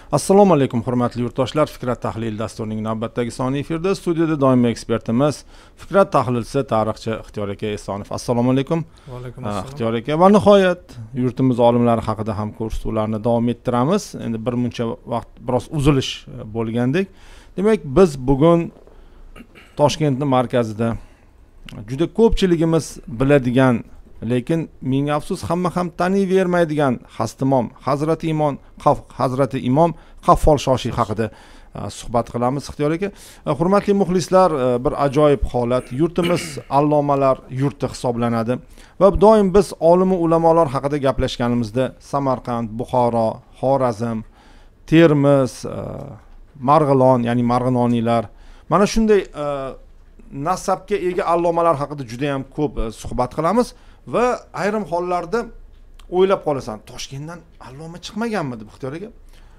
Assalomu alaykum hurmatli yurtdoshlar. Fikrat tahlil dasturining navbatdagi soni efirda. Studiyada doimiy ekspertimiz Fikrat tahlilchisi, tarixchi Ixtiyor aka Esonov. Assalomu alaykum. Va alaykum assalom. Ixtiyor aka, va nihoyat yurtimiz olimlari haqida ham ko'rsatuvlarni davom ettiramiz. Endi bir muncha vaqt biroz uzilish bo'lgandek. Demak, biz bugun Toshkentning markazida juda ko'pchiligimiz biladigan, lekin ming afsus hamma ham taniyvermaydigan hastimom Hazrati Imom Qaffol Shoshiy haqida suhbat qilamiz. Ixtiyor aka, hurmatli muxlislar, bir ajoyib holat. Yurtimiz allomalar yurti hisoblanadi va doim biz olim va ulamolar haqida gaplashganimizda Samarqand, Buxoro, Xorazm, Termiz, Marg'ilon, ya'ni marg'iloniylar, mana shunday nasabga ega allomalar haqida juda ham ko'p suhbat qilamiz va ayrim hollarda o'ylab qolasan, Toshkentdan alloma chiqmaganmidi Ixtiyor aka?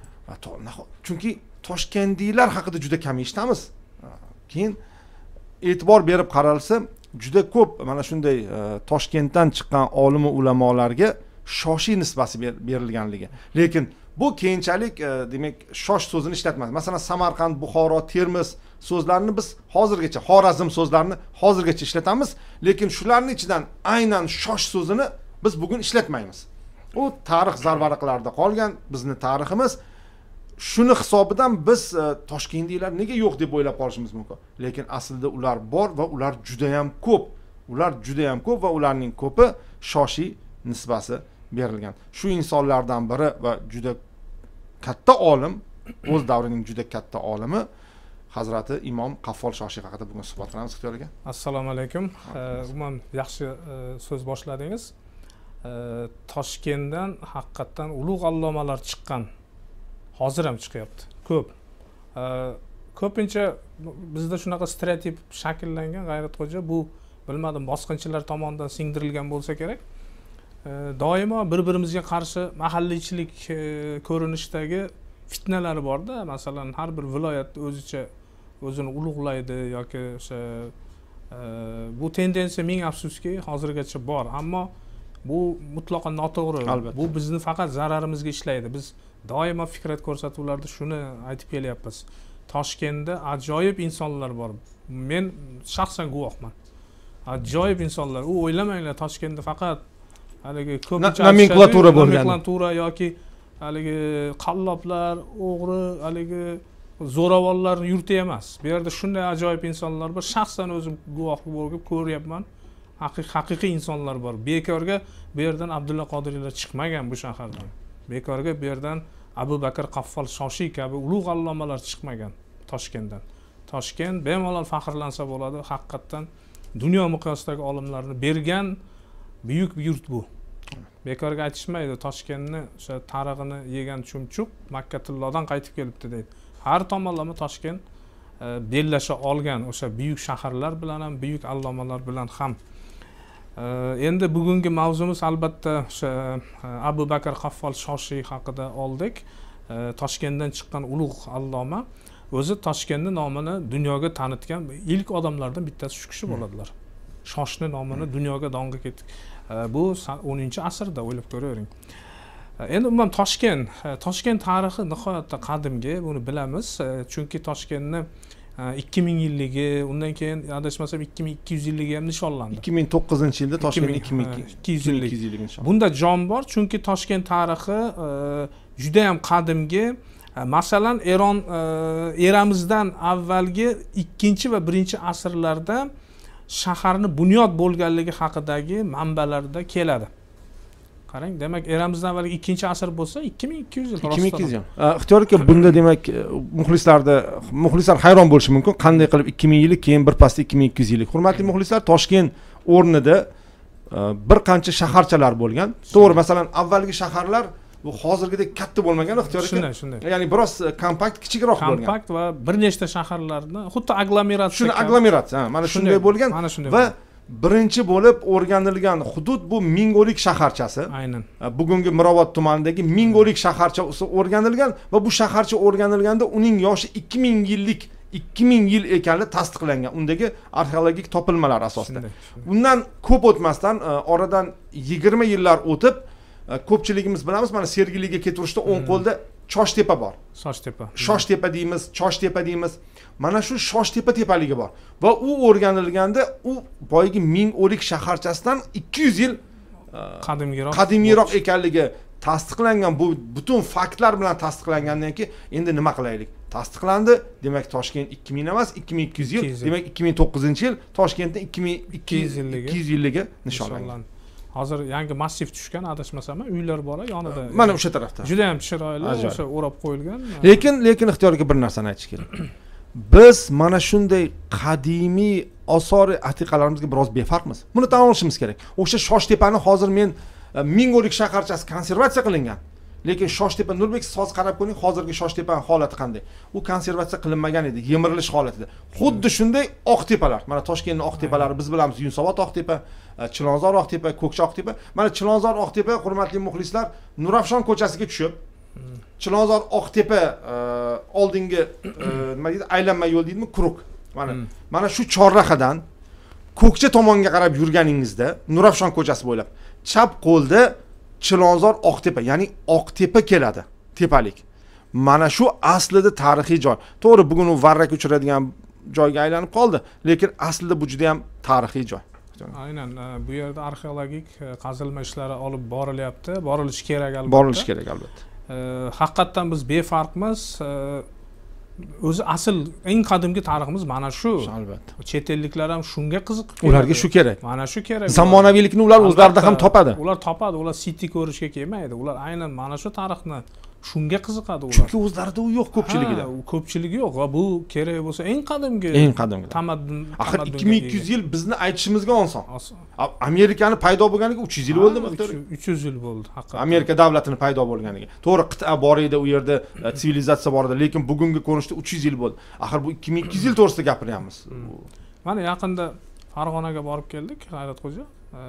Chunki toshkentliklar haqida juda kam eshitamiz. Keyin e'tibor berib qaralsa, juda ko'p mana shunday Toshkentdan chiqqan olim va ulamolarga Shoshiy nisbati berilganligi. Lekin bu keyinchalik demak shosh so'zini ishlatmaydi. Masalan, Samarqand, Buxoro, Termiz so'zlarini biz hozirgacha, Xorazm so'zlarini hozirgacha ishlatamiz, lekin shularning ichidan aynan shosh so'zini biz bugun ishlatmaymiz. U tarix zarvaraqlarida qolgan bizning tariximiz. Shuni hisobidan biz toshkentliklar nega yo'q deb o'ylab qolishimiz mumkin. Lekin aslida ular bor va ular juda ham ko'p. Va ularning ko'pi Shoshiy nisbati berilgan. Shu insonlardan biri va juda katta olim, o'z davrining juda katta olimi Hazrati Imom Qaffol Shoshiy haqida bugun suhbat qilamiz. Ixtiyor aka. Assalomu alaykum. Umuman yaxshi so'z boshladingiz. Toshkentdan haqiqatan ulug' allomalar chiqqan. Hozir ham chiqyapti. Ko'p. Ko'pincha bizda shunaqa stereotip shakllangan, G'ayratxo'ja, bu bilmadim bosqinchilar tomonidan singdirilgan bo'lsa kerak. Doimo bir-birimizga qarshi mahalliychilik ko'rinishdagi fitnalari bor-da. Masalan, har bir viloyat o'zicha o'zini ulug'laydi yoki o'sha bu tendensiya ming afsuski hozirgacha bor, ammo bu mutlaqo noto'g'ri. Bu bizni faqat zararimizga ishlaydi. Biz doimo Fikrat ko'rsatuvlarda shuni aytib kelyapmiz. Toshkentda ajoyib insonlar bor. Men shaxsan guvohman. Ajoyib insonlar. U o'ylamanglar, Toshkentda faqat haligi ko'pincha nomenklatura bo'lgan. Nomenklatura yoki haligi qalloblar, o'g'ri, haligi zo'ravonlar yurti emas. Bu yerda shunday ajoyib insonlar bor. Shaxsan o'zim guvoh bo'lib ko'ryapman. Haqiqiy insonlar bor. Bekorga bu yerdan Abdulla Qodiriylar chiqmagan bu shahardan. Bekorga bu yerdan Abu Bakr Qaffol Shoshiy kabi ulug' allomalar chiqmagan Toshkentdan. Toshkent bemalol faxrlansa bo'ladi. Haqiqatan dunyo miqyosidagi olimlarni bergan buyuk bir yurt bu. Bekorga aytishmaydi, Toshkentni o'sha tarig'ini yegan chumchuq Makkatullohdan qaytib kelibdi deydi. Har tomonlama Toshkent bellasha olgan o'sha buyuk shaharlar bilan ham, buyuk allomalar bilan ham. Endi bugungi mavzumiz albatta o'sha Abu Bakr Qaffol Shoshiy haqida oldik. Toshkentdan chiqqan ulug' alloma o'zi Toshkentning nomini dunyoga tanitgan ilk odamlardan bittasi shu kishi bo'ladilar. Shoshni nomini dunyoga dong'i ketdi. Bu 10-asrda o'ylab ko'ravering. Endi umuman Toshkent tarixi nihoyatda qadimgi, buni bilamiz. Chunki Toshkentni 2000 yilligi, undan keyin adashmasam 2200 yilligi ham nishonlandi. 2009-yilda Toshkent 2200 yilligi nishonlandi. Bunda jon bor, chunki Toshkent tarixi juda ham qadimgi. Masalan, eramizdan avvalgi 2 va 1-asrlarda shaharni bunyod bo'lganligi haqidagi manbalarda keladi. Qarang, demak, eramizdan avvalgi 2-asr bo'lsa 2200 yil. 2200 yil. Ixtiyor aka, bunda demak muxlislar hayron bo'lishi mumkin. Qanday qilib 2000 yillik, keyin birpasda 2200 yillik. Hurmatli muxlislar, Toshkent o'rnida bir qancha shaharchalar bo'lgan. To'g'ri, masalan, avvalgi shaharlar bu hozirgidek katta bo'lmagan, Ixtiyor aka. Shunday. Ya'ni biroz kompakt, kichikroq bo'lgan. Kompakt va bir nechta shaharlarni xuddi aglomeratsiya. Shuni aglomeratsiya, mana shunday bo'lgan va birinchi bo'lib o'rganilgan hudud bu Ming'o'lik shaharchasi. Aynan. Bugungi Mirobod tumanidagi Ming'o'lik shaharchasi o'rganilgan va bu shaharcha o'rganilganda uning yoshi 2000 yil ekanligi tasdiqlangan undagi arxeologik topilmalar asosida. Bundan ko'p o'tmasdan, oradan 20 yillar o'tib, ko'pchiligimiz bilamiz, mana Sergeliga keturishda o'ng qo'lda Choshtepa bor. Shoshtepa. Shoshtepa deymiz, Choshtepa deymiz. Mana shu Shoshtepa tepaligi bor va u o'rganilganda u boyagi Ming o'lik shaharchasidan 200 yil qadimiyroq ekanligi tasdiqlangan. Bu butun faktlar bilan tasdiqlangandan keyin endi nima qilaylik? Tasdiqlandi. Demak, Toshkent 2000 emas, 2200 yil. Demak, 2009-yil Toshkentning 2200 yilligi nishonlangan. Hozir yangi massiv tushgan, adashmasam, uylar bor yonida. Mana o'sha tarafda. Juda ham chiroyli, o'sha o'rab qo'yilgan. Lekin ixtiyorga bir narsani aytish kerak. Biz mana shunday qadimiy osori atiqalarimizga biroz befarqmiz. Buni tan olishimiz kerak. O'sha Shoshtepani hozir men Ming o'lik shaharchasi konservatsiya qilingan. Lekin Shoshtepa, Nurbek, siz qarab ko'ring, hozirgi Shoshtepaning holati qanday? U konservatsiya qilinmagan edi, yemirilish holatida. Xuddi shunday Oqtepalar. Mana Toshkentning Oqtepalari biz bilamiz, Yunusobod Oqtepa, Chilonzor Oqtepa, Ko'kcha Oqtepa. Mana Chilonzor Oqtepa, hurmatli muxlislar, Nurafshon ko'chasiga tushib, Chilonzor Oqtepa oldingi nima deydi, aylanma yo'l deydimi, Kuruk. Mana shu chorrahadan Ko'kcha tomonga qarab yurganingizda, Nurafshon ko'chasi bo'ylab, chap qo'lda Chilonzor Oqtepa, ya'ni Oqtepa keladi, tepalik. Mana shu aslida tarixiy joy. To'g'ri, bugun u varrak uchiradigan joyga aylanib qoldi, lekin aslida bu juda ham tarixiy joy. Aynan, bu yerda arxeologik qazilma ishlari olib borilyapti, borilishi kerak albatta. Borilishi kerak albatta. Haqiqatan biz befarqmiz. O'zi asl eng qadimgi tariximiz mana shu. Albatta. Chet elliklar ham shunga qiziqib keladi. Ularga shu kerak. Mana shu kerak. Zamonaviylikni ular o'zlarida ham topadi. Ular topadi, ular city ko'rishga kelmaydi. Ular aynan mana shu tarixni shunga qiziqadi ular. Chunki o'zlarida u yo'q ko'pchiligida. U ko'pchiligi yo'q va bu kerak bo'lsa eng qadimgi. Tamaddun. Axir 2200 yil bizni aytishimizga oson. Amerikani paydo bo'lganiga 300 yil bo'ldimi? 300 yil bo'ldi, haqiqatan. Amerika davlatini paydo bo'lganiga. To'g'ri, qit'a bor edi, u yerda sivilizatsiya bor edi, lekin bugungi ko'rinishda 300 yil bo'ldi. Axir bu 2200 yil to'g'risida gapiryapmiz. Mana yaqinda Farg'onaga borib keldik, G'ayratxo'ja.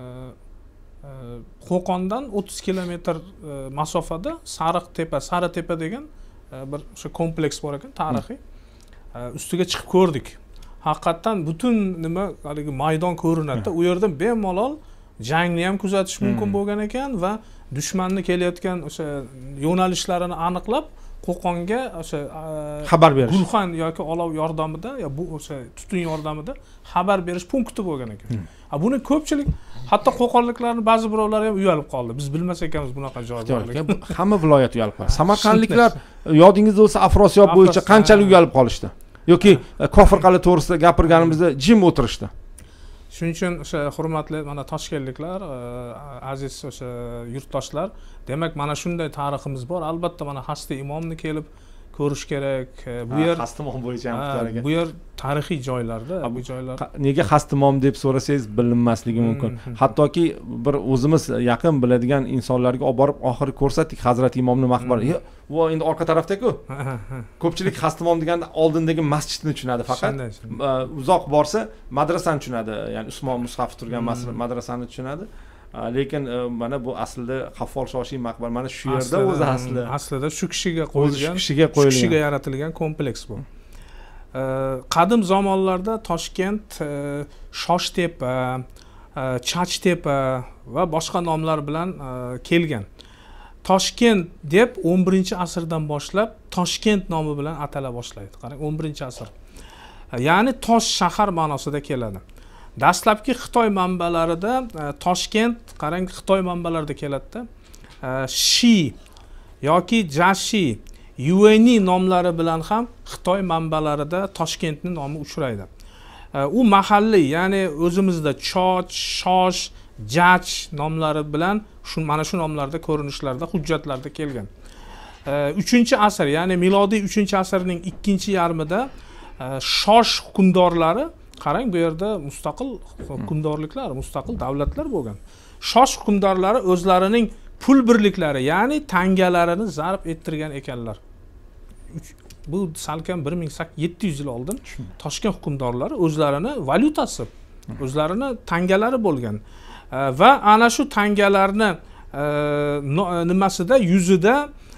Qo'qondan 30 kilometr masofada Sariqtepa degan bir o'sha kompleks bor ekan, tarixiy. Ustiga chiqib ko'rdik. Haqiqatan butun nima, haligi maydon ko'rinadi. U yerdan bemalol jangni ham kuzatish mumkin bo'lgan ekan va dushmanni kelayotgan o'sha yo'nalishlarini aniqlab, Qo'qonga o'sha xabar berish, gulxan yoki olov yordamida yo bu o'sha tutun yordamida xabar berish punkti bo'lgan ekan. Buni ko'pchilik, hatto qo'qonliklarning ba'zi birovlari ham uyalib qoldi. Biz bilmas ekanmiz bunaqa joy borligini. Hamma viloyat uyalib qoldi. Samarqandliklar yodingizda bo'lsa Afrosiyob bo'yicha qanchalik uyalib qolishdi. Yoki Kofirqal'a to'g'risida gapirganimizda jim o'tirishdi. Shuning uchun o'sha hurmatli mana toshkentliklar, aziz o'sha yurtdoshlar, demak mana shunday tariximiz bor. Albatta mana Hasti imomni kelib ko'rish kerak. Bu yer Hastimom bo'yicha ham kutar ekan. Bu yer tarixiy joylarda, bu joylar. Nega Hastimom deb so'rasangiz bilinmasligi mumkin. Hattoki bir o'zimiz yaqin biladigan insonlarga olib borib oxiri ko'rsatdik Hazrat Imomning maqbarasi. Bu endi orqa tarafda-ku. Ko'pchilik Hastimom deganda oldindagi masjidni tushunadi faqat. Uzoq borsa madrasani tushunadi. Ya'ni Usmon Mushafi turgan madrasani tushunadi. Lekin mana bu aslida G'affol Shoshiy maqbara mana shu yerda o'zi aslida shu kishiga qo'yilgan, shu kishiga yaratilgan kompleks bu. Qadim zamonlarda Toshkent Shoshtepa, Chachtepa va boshqa nomlar bilan kelgan. Toshkent deb 11-asrdan boshlab Toshkent nomi bilan atala boshlaydi. Qarang, 11-asr. Ya'ni tosh shahar ma'nosida keladi. Dastlabki Xitoy manbalarida Toshkent, qarang, Xitoy manbalarida keladi-da. Shi yoki Jashi, Yueni nomlari bilan ham Xitoy manbalarida Toshkentning nomi uchraydi. U mahalliy, ya'ni o'zimizda Choch, Shosh, Jach nomlari bilan mana shu nomlarda ko'rinishlarda, hujjatlarda kelgan. 3-asr, ya'ni milodiy 3-asrning ikkinchi yarmida Shosh hukmdorlari, qarang, bu yerda mustaqil hukmdorliklar, mustaqil davlatlar bo'lgan. Shosh hukmdorlari o'zlarining pul birliklari, ya'ni tangalarini zarb ettirgan ekanlar. Bu salkam 1700 yil oldin Toshkent hukmdorlari o'zlarini valyutasi, o'zlarini tangalari bo'lgan. Va ana shu tangalarni nimasida, yuzida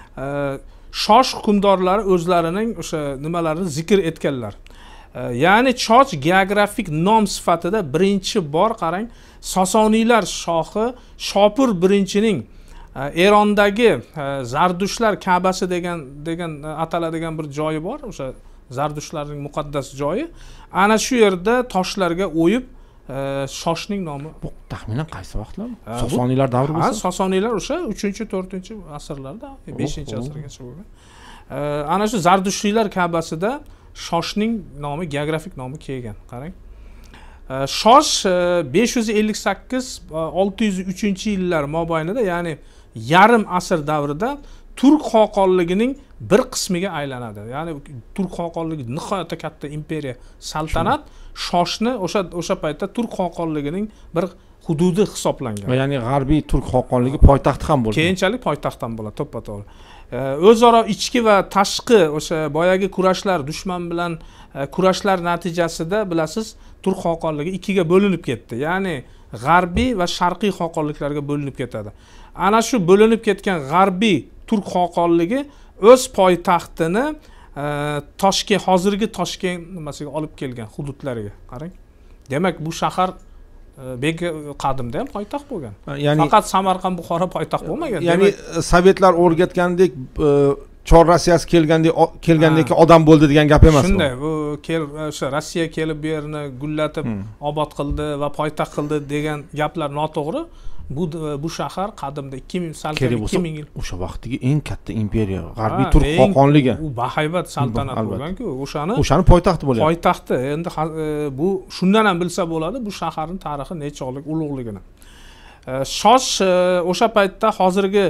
Shosh hukmdorlari o'zlarining o'sha nimalarini zikr etganlar. Ya'ni Choch geografik nom sifatida birinchi bor, qarang, Sosoniylar shohi Shopur birinchining Erondagi Zardushlar Ka'basi degan ataladigan bir joyi bor, o'sha Zardushlarning muqaddas joyi. Ana shu yerda toshlarga o'yib shoshning nomi. Bu taxminan qaysi vaqtlar? Sosoniylar davri bo'lsa? Sosoniylar o'sha 3-4-asrlarda, 5-asrgacha bo'lgan. Ana shu Zardushiylar Ka'basida shoshning nomi, geografik nomi kelgan. Qarang. Shosh 558-603-yillar mobaynida, ya'ni yarim asr davrida Turk xoqonligining bir qismiga aylanadi. Ya'ni Turk xoqonligi nihoyatda katta imperiya, saltanat Shoshni o'sha paytda Turk xoqonligining bir hududi hisoblangan. Ya'ni g'arbiy Turk xoqonligi poytaxti ham bo'lgan. Keyinchalik poytaxt ham bo'ladi, to'ppa-to'g'ri. O'zaro ichki va tashqi o'sha boyagi kurashlar, dushman bilan kurashlar natijasida bilasiz, Turk xoqonligi ikkiga bo'linib ketdi. Ya'ni g'arbiy va sharqiy xoqonliklarga bo'linib ketadi. Ana shu bo'linib ketgan g'arbiy Turk xoqonligi o'z poytaxtini Toshkent, hozirgi Toshkent nimasiga olib kelgan hududlariga. Qarang. Demak, bu shahar qadimda ham poytaxt bo'lgan. Ya'ni faqat Samarqand, Buxoro poytaxt bo'lmagan. Ya'ni sovetlar o'rgatgandek Chor Rossiyasi kelgandek odam bo'ldi degan gap emas bu. Shunday, bu o'sha Rossiya kelib bu yerni gullatib, obod qildi va poytaxt qildi degan gaplar noto'g'ri. Bu shahar qadimda 2000 yil. O'sha vaqtdagi eng katta imperiya, g'arbiy Turk xoqonligi. U bahaybat saltanat bo'lgan-ku, o'shani poytaxti bo'lgan. Poytaxti. Endi bu shundan ham bilsa bo'ladi, bu shaharning tarixi nechog'lik ulug'ligini. Shosh o'sha paytda hozirgi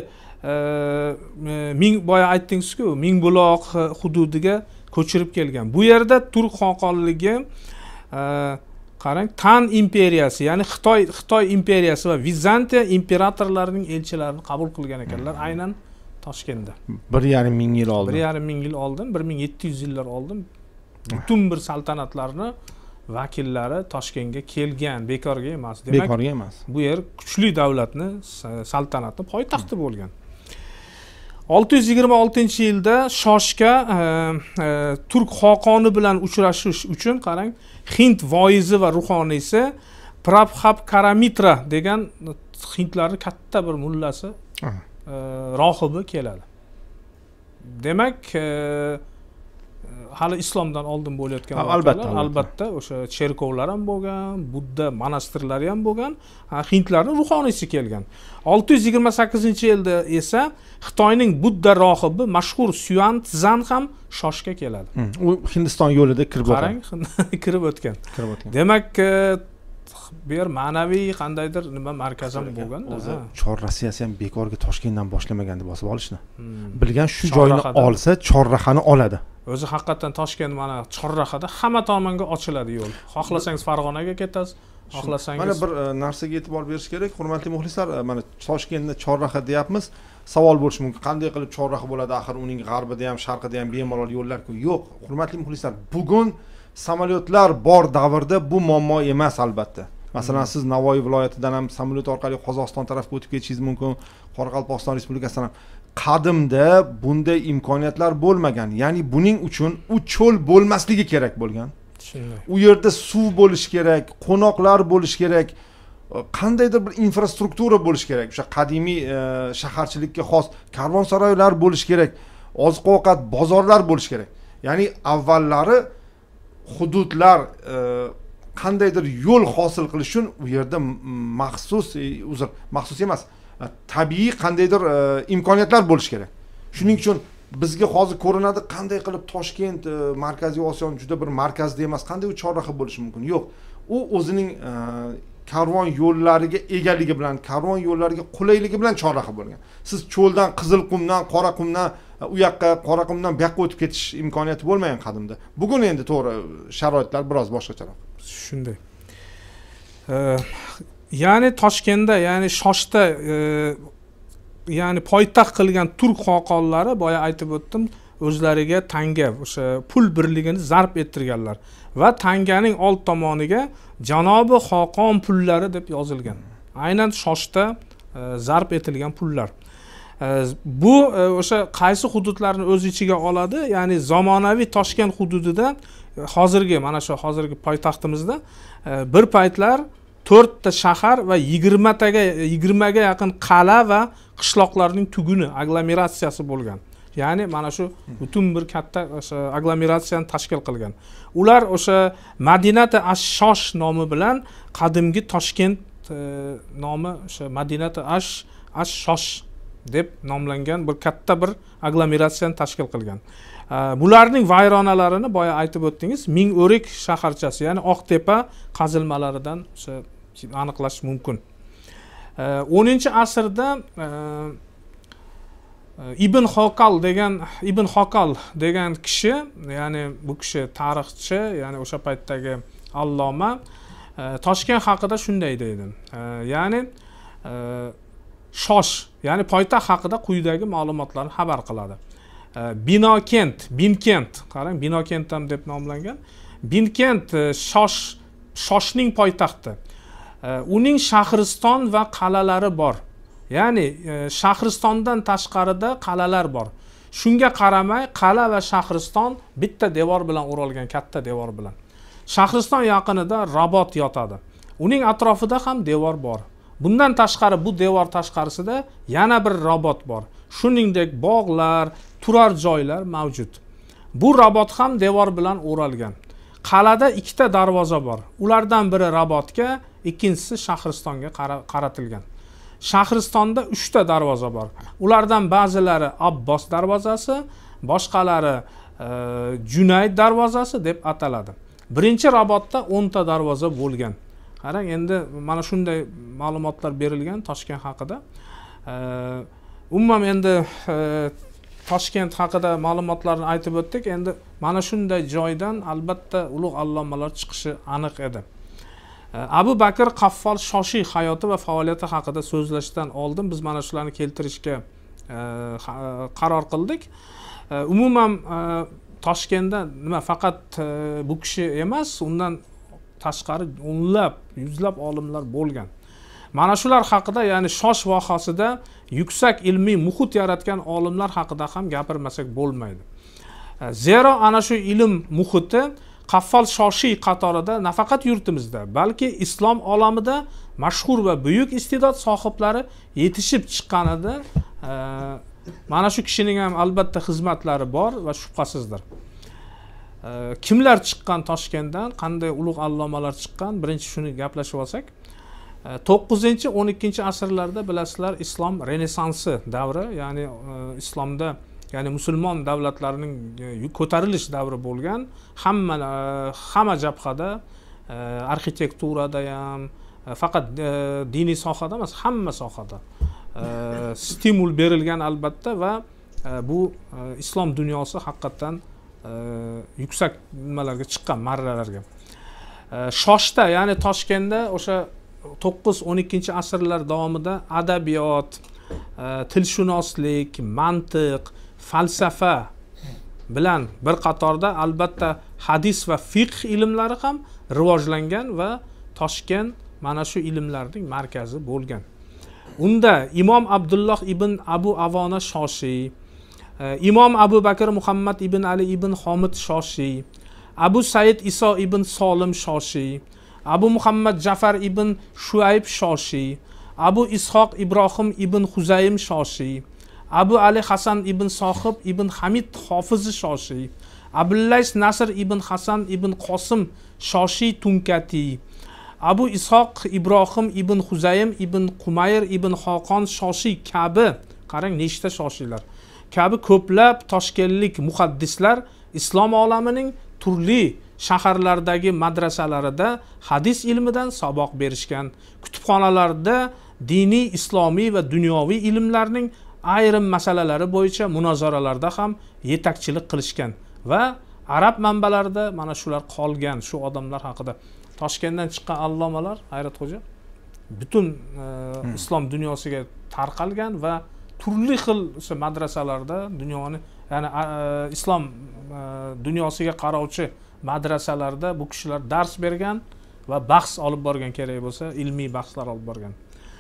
boya aytdingiz-ku, Mingbuloq hududiga ko'chirib kelgan. Bu yerda Turk xoqonligi qarang, Tan imperiyasi, ya'ni Xitoy imperiyasi va Vizantiya imperatorlarining elchilarini qabul qilgan ekanlar, aynan Toshkentda. 1,5 ming yil oldin. 1,5 ming yil oldin, 1700 yillar oldin butun bir saltanatlarni vakillari Toshkentga kelgan, bekorga emas. Demak, bekorga emas. Bu yer kuchli davlatni, saltanatni poytaxti bo'lgan. 626-yilda Shoshga Turk xoqoni bilan uchrashish uchun qarang, Hind voizi va ruhoniysi Prabhab Karamitra degan hindlarning katta bir mullasi, rohibi keladi. Demak, hali islomdan oldin bo'layotgan voqealar, albatta o'sha cherkovlar ham bo'lgan, Budda monastirlari ham bo'lgan, hindlarning ruhoniysi kelgan. 628-yilda esa Xitoyning Budda rohibi mashhur Suyant Zan ham Shoshga keladi. U Hindiston yo'lida kirib o'tgan. Qarang, kirib o'tgan. Demak, bu yer ma'naviy qandaydir nima markaz ham bo'lgan. O'zi Chor Rossiyasi ham bekorga Toshkentdan boshlamagan deb bosib olishni. Bilgan shu joyni olsa, Chorrahani oladi. O'zi haqiqatan Toshkent mana Chorrahada hamma tomonga ochiladi yo'l. Xohlasangiz Farg'onaga ketasiz, xohlasangiz. Mana bir narsaga e'tibor berish kerak, hurmatli muxlislar. Mana Toshkentni Chorraha deyapmiz. Savol bo'lishi mumkin, qanday qilib Chorraha bo'ladi? Axir uning g'arbida ham, sharqida ham bemalol yo'llar-ku. Yo'q, hurmatli muxlislar. Bugun samolyotlar bor davrda bu muammo emas albatta. Masalan, siz Navoiy viloyatidan ham samolyot orqali Qozog'iston tarafga o'tib ketishingiz mumkin, Qoraqalpog'iston Respublikasidan ham. Qadimda bunday imkoniyatlar bo'lmagan. Ya'ni buning uchun u cho'l bo'lmasligi kerak bo'lgan. U yerda suv bo'lish kerak, qo'noqlar bo'lish kerak, qandaydir bir infrastruktura bo'lish kerak. O'sha qadimiy shaharchilikka xos karvonsaroylar bo'lish kerak, oziq-ovqat bozorlar bo'lish kerak. Ya'ni avvallari hududlar qandaydir yo'l hosil qilish uchun u yerda maxsus emas, tabiiy qandaydir imkoniyatlar bo'lish kerak. Shuning uchun bizga hozir ko'rinadi, qanday qilib Toshkent Markaziy Osiyoning juda bir markazida emas, qanday u Chorraha bo'lishi mumkin? Yo'q. U o'zining karvon yo'llariga egaligi bilan, karvon yo'llariga qulayligi bilan Chorraha bo'lgan. Siz cho'ldan, Qizilqumdan, Qoraqumdan, u yoqqa Qoraqumdan bu yoqqa o'tib ketish imkoniyati bo'lmagan qadimda. Bugun endi to'g'ri sharoitlar biroz boshqacharoq. Shunday. Ya'ni Toshkentda, ya'ni Shoshda ya'ni poytaxt qilgan turk xoqonlari, boya aytib o'tdim, o'zlariga tanga, o'sha pul birligini zarb ettirganlar va tanganing old tomoniga janobi xoqon pullari deb yozilgan. Aynan Shoshda zarb etilgan pullar. Bu o'sha qaysi hududlarni o'z ichiga oladi? Ya'ni zamonaviy Toshkent hududida hozirgi, mana shu hozirgi poytaxtimizda bir paytlar 4 ta shahar va 20 ga yaqin qala va qishloqlarning tuguni aglomeratsiyasi bo'lgan. Ya'ni mana shu butun bir katta aglomeratsiyani tashkil qilgan. Ular o'sha Madinat ash-Shosh nomi bilan qadimgi Toshkent nomi o'sha Madinat ash-Shosh deb nomlangan bir katta bir aglomeratsiyani tashkil qilgan. Bularning vayronalarini boya aytib o'tdingiz, Ming'o'rik shaharchasi, ya'ni Oqtepa qazilmalaridan o'sha aniqlash mumkin. 10-asrda Ibn Xokal degan kishi, ya'ni bu kishi tarixchi, ya'ni o'sha paytdagi alloma, Toshkent haqida shunday deydi. Ya'ni Shosh, ya'ni poytaxt haqida quyidagi ma'lumotlarni xabar qiladi. Binkent, qarang, Binokent ham deb nomlangan. Binkent Shoshning poytaxti. Uning Shahriston va qal'alari bor. Ya'ni Shahristondan tashqarida qal'alar bor. Shunga qaramay qal'a va Shahriston bitta devor bilan o'ralgan, katta devor bilan. Shahriston yaqinida Rabot yotadi. Uning atrofida ham devor bor. Bundan tashqari, bu devor tashqarisida yana bir Rabot bor. Shuningdek bog'lar, turar joylar mavjud. Bu Rabot ham devor bilan o'ralgan. Qal'ada 2 ta darvoza bor. Ulardan biri Rabotga, ikkinchisi Shahristonga qaratilgan. Shahristonda 3 ta darvoza bor. Ulardan ba'zilari Abbos darvozasi, boshqalari Junayd darvozasi deb ataladi. Birinchi Rabotda 10 ta darvoza bo'lgan. Qarang, endi mana shunday ma'lumotlar berilgan Toshkent haqida. Umuman endi Toshkent haqida ma'lumotlarni aytib o'tdik. Endi mana shunday joydan albatta ulug' allomalar chiqishi aniq edi. Abu Bakr Qaffol Shoshiy hayoti va faoliyati haqida so'zlashdan oldin biz mana shularni keltirishga qaror qildik. Umuman Toshkentda nima faqat bu kishi emas, undan tashqari o'nlab, yuzlab olimlar bo'lgan. Mana shular haqida, ya'ni Shosh vohasida yuksak ilmiy muhit yaratgan olimlar haqida ham gapirmasak bo'lmaydi. Zero ana shu ilm muhiti Qaffol Shoshiy qatorida nafaqat yurtimizda, balki islom olamida mashhur va buyuk iste'dod sohiblari yetishib chiqqanida mana shu kishining ham albatta xizmatlari bor va shubhasizdir. Kimlar chiqqan Toshkentdan, qanday ulug' allomalar chiqqan, birinchi shuni gaplashib olsak. 9-12 asrlarda bilasizlar, islom renessansi davri, ya'ni islomda, ya'ni musulmon davlatlarining ko'tarilish davri bo'lgan. Hamma jabhada, arxitekturada ham, faqat diniy sohada emas, hamma sohada stimul berilgan albatta va bu islom dunyosi haqiqatan yuksak nimalarga chiqqan, marralarga. Shoshda, ya'ni Toshkentda o'sha 9-12 asrlar davomida adabiyot, tilshunoslik, mantiq, falsafa bilan bir qatorda albatta hadis va fiqh ilmlari ham rivojlangan va Toshkent mana shu ilmlarning markazi bo'lgan. Unda Imom Abdulloh ibn Abu Avona Shoshiy, Imom Abu Bakr Muhammad ibn Ali ibn Homid Shoshiy, Abu Said Iso ibn Solim Shoshiy, Abu Muhammad Jafar ibn Shuayb Shoshiy, Abu Ishoq Ibrohim ibn Huzaym Shoshiy, Abu Ali Hasan ibn Sohib ibn Hamid Hofiz Shoshiy, Abdullays Nasr ibn Hasan ibn Qosim Shoshiy Tunkati, Abu Ishoq Ibrohim ibn Huzaym ibn Qumayr ibn Xoqon Shoshiy kabi, qarang nechta shoshiylar, kabi ko'plab toshkentlik muhaddislar islom olamining turli shaharlardagi madrasalarida hadis ilmidan saboq berishgan. Kutubxonalarda diniy, islomiy va dunyoviy ilmlarning ayrim masalalari bo'yicha munozaralarda ham yetakchilik qilishgan va arab manbalarida mana shular qolgan. Shu odamlar haqida Toshkentdan chiqqan allomalar, Hayrat xo'ja, butun islom dunyosiga tarqalgan va turli xil madrasalarda dunyoni, ya'ni islom dunyosiga qarovchi madrasalarda bu kishilar dars bergan va bahs olib borgan, kerak bo'lsa ilmiy bahslar olib borgan.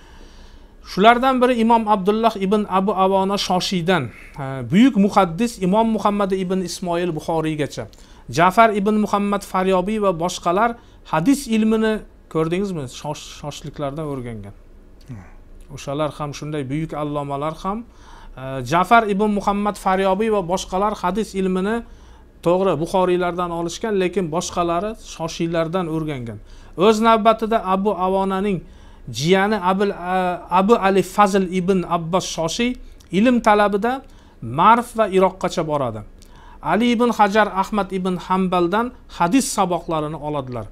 Shulardan biri Imom Abdulloh ibn Abu Avona Shoshiydan buyuk muhaddis Imom Muhammad ibn Ismoil Buxoriygacha, Ja'far ibn Muhammad Faryobiy va boshqalar hadis ilmini ko'rdingizmi, shoshliklardan o'rgangan. O'shalar ham shunday buyuk allomalar ham. Ja'far ibn Muhammad Faryobiy va boshqalar hadis ilmini to'g'ri Buxoriylardan olishgan, lekin boshqalari shoshiylardan o'rgangan. O'z navbatida Abu Avonaning jiyani Abu Ali Fazl ibn Abbos Shoshiy ilm talabida Marv va Iroqqacha boradi. Ali ibn Hajar Ahmad ibn Hanbaldan hadis saboqlarini oladilar.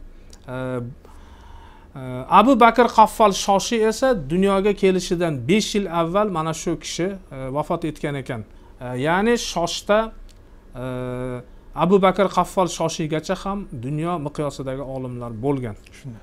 Abu Bakr Qaffal Shoshiy esa dunyoga kelishidan 5 yil avval mana shu kishi vafot etgan ekan. Ya'ni Shoshda Abu Bakr Qaffal Shoshiygacha ham dunyo miqyosidagi olimlar bo'lgan.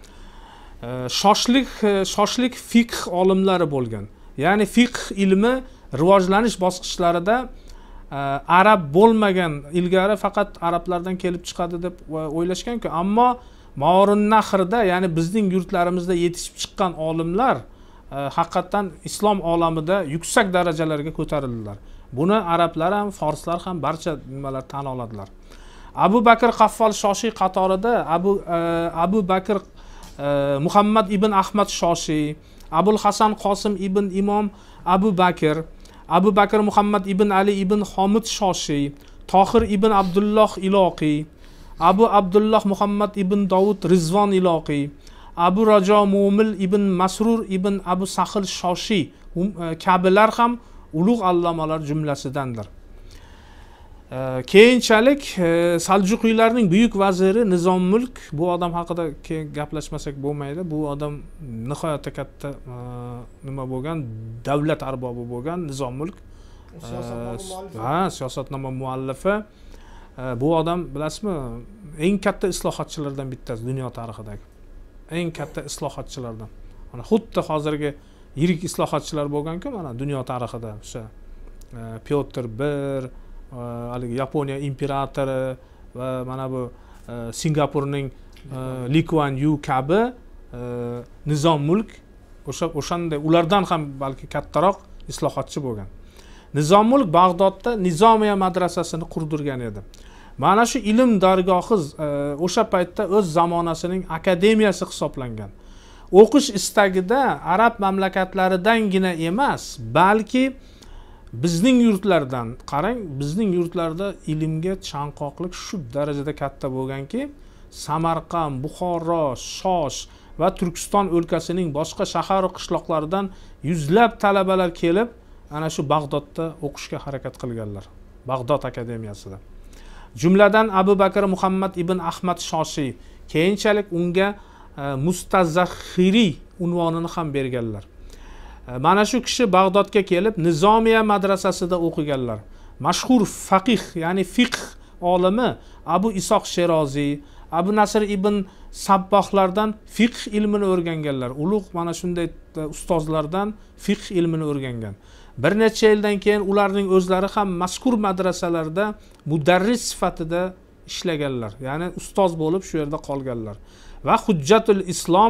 Shoshlik fiqh olimlari bo'lgan. Ya'ni fiqh ilmi rivojlanish bosqichlarida arab bo'lmagan, ilgari faqat arablardan kelib chiqadi deb o'ylashgan-ku, ammo Maorun Nahrda, ya'ni bizning yurtlarimizda yetishib chiqqan olimlar haqiqatan islom olamida yuksak darajalarga ko'tarildilar. Buni arablar ham, forslar ham barcha nimalar tan oladilar. Abu Bakr Qaffal Shoshiy qatorida Abu Bakr Muhammad ibn Ahmad Shoshiy, Abul Hasan Qosim ibn Imom Abu Bakr Muhammad ibn Ali ibn Homid Shoshiy, Tohir ibn Abdulloh Iloqiy, Abu Abdulloh Muhammad ibn Davud Rizvon Iloqiy, Abu Rajo Mu'mil ibn Masrur ibn Abu Sahl Shoshiy kabilar ham ulug' allomalar jumlasidandir. Keyinchalik Saljuqiylarning buyuk vaziri Nizom Mulk, bu odam haqida keyin gaplashmasak bo'lmaydi. Bu odam nihoyatda katta nima bo'lgan, davlat arbobi bo'lgan Nizom Mulk. Siyosatnoma muallifi. Bu odam bilasizmi, eng katta islohotchilardan bittasi dunyo tarixidagi. Eng katta islohotchilardan. Mana xuddi hozirgi yirik islohotchilar bo'lgan-ku, mana dunyo tarixida o'sha Pyotr I, haligi Yaponiya imperatori va mana bu Singapurning Lee Kuan Yew kabi Nizom Mulk o'shanday ulardan ham balki kattaroq islohotchi bo'lgan. Nizom Mulk Bag'dodda Nizomiya madrasasini qurdirgan edi. Mana shu ilm dargohi o'sha paytda o'z zamonasining akademiyasi hisoblangan. O'qish istagida arab mamlakatlaridangina emas, balki bizning yurtlardan, qarang, bizning yurtlarda ilmga chanqoqlik shu darajada katta bo'lganki, Samarqand, Buxoro, Shosh va Turkiston o'lkasining boshqa shahar va qishloqlaridan yuzlab talabalar kelib, ana shu Bag'dodda o'qishga harakat qilganlar. Bag'dod akademiyasida. Jumladan Abu Bakr Muhammad ibn Ahmad Shoshiy, keyinchalik unga Mustazahiri unvonini ham berganlar. Mana shu kishi Bag'dodga kelib Nizomiya madrasasida o'qiganlar. Mashhur faqih, ya'ni fiqh olimi Abu Isoq Sheroziy, Abu Nasr ibn Sabbohlardan fiqh ilmini o'rganganlar. Ulug' mana shunday ustozlardan fiqh ilmini o'rgangan. Bir necha yildan keyin ularning o'zlari ham mazkur madrasalarda mudarris sifatida ishlaganlar. Ya'ni ustoz bo'lib shu yerda qolganlar. Va Hujjatul Islom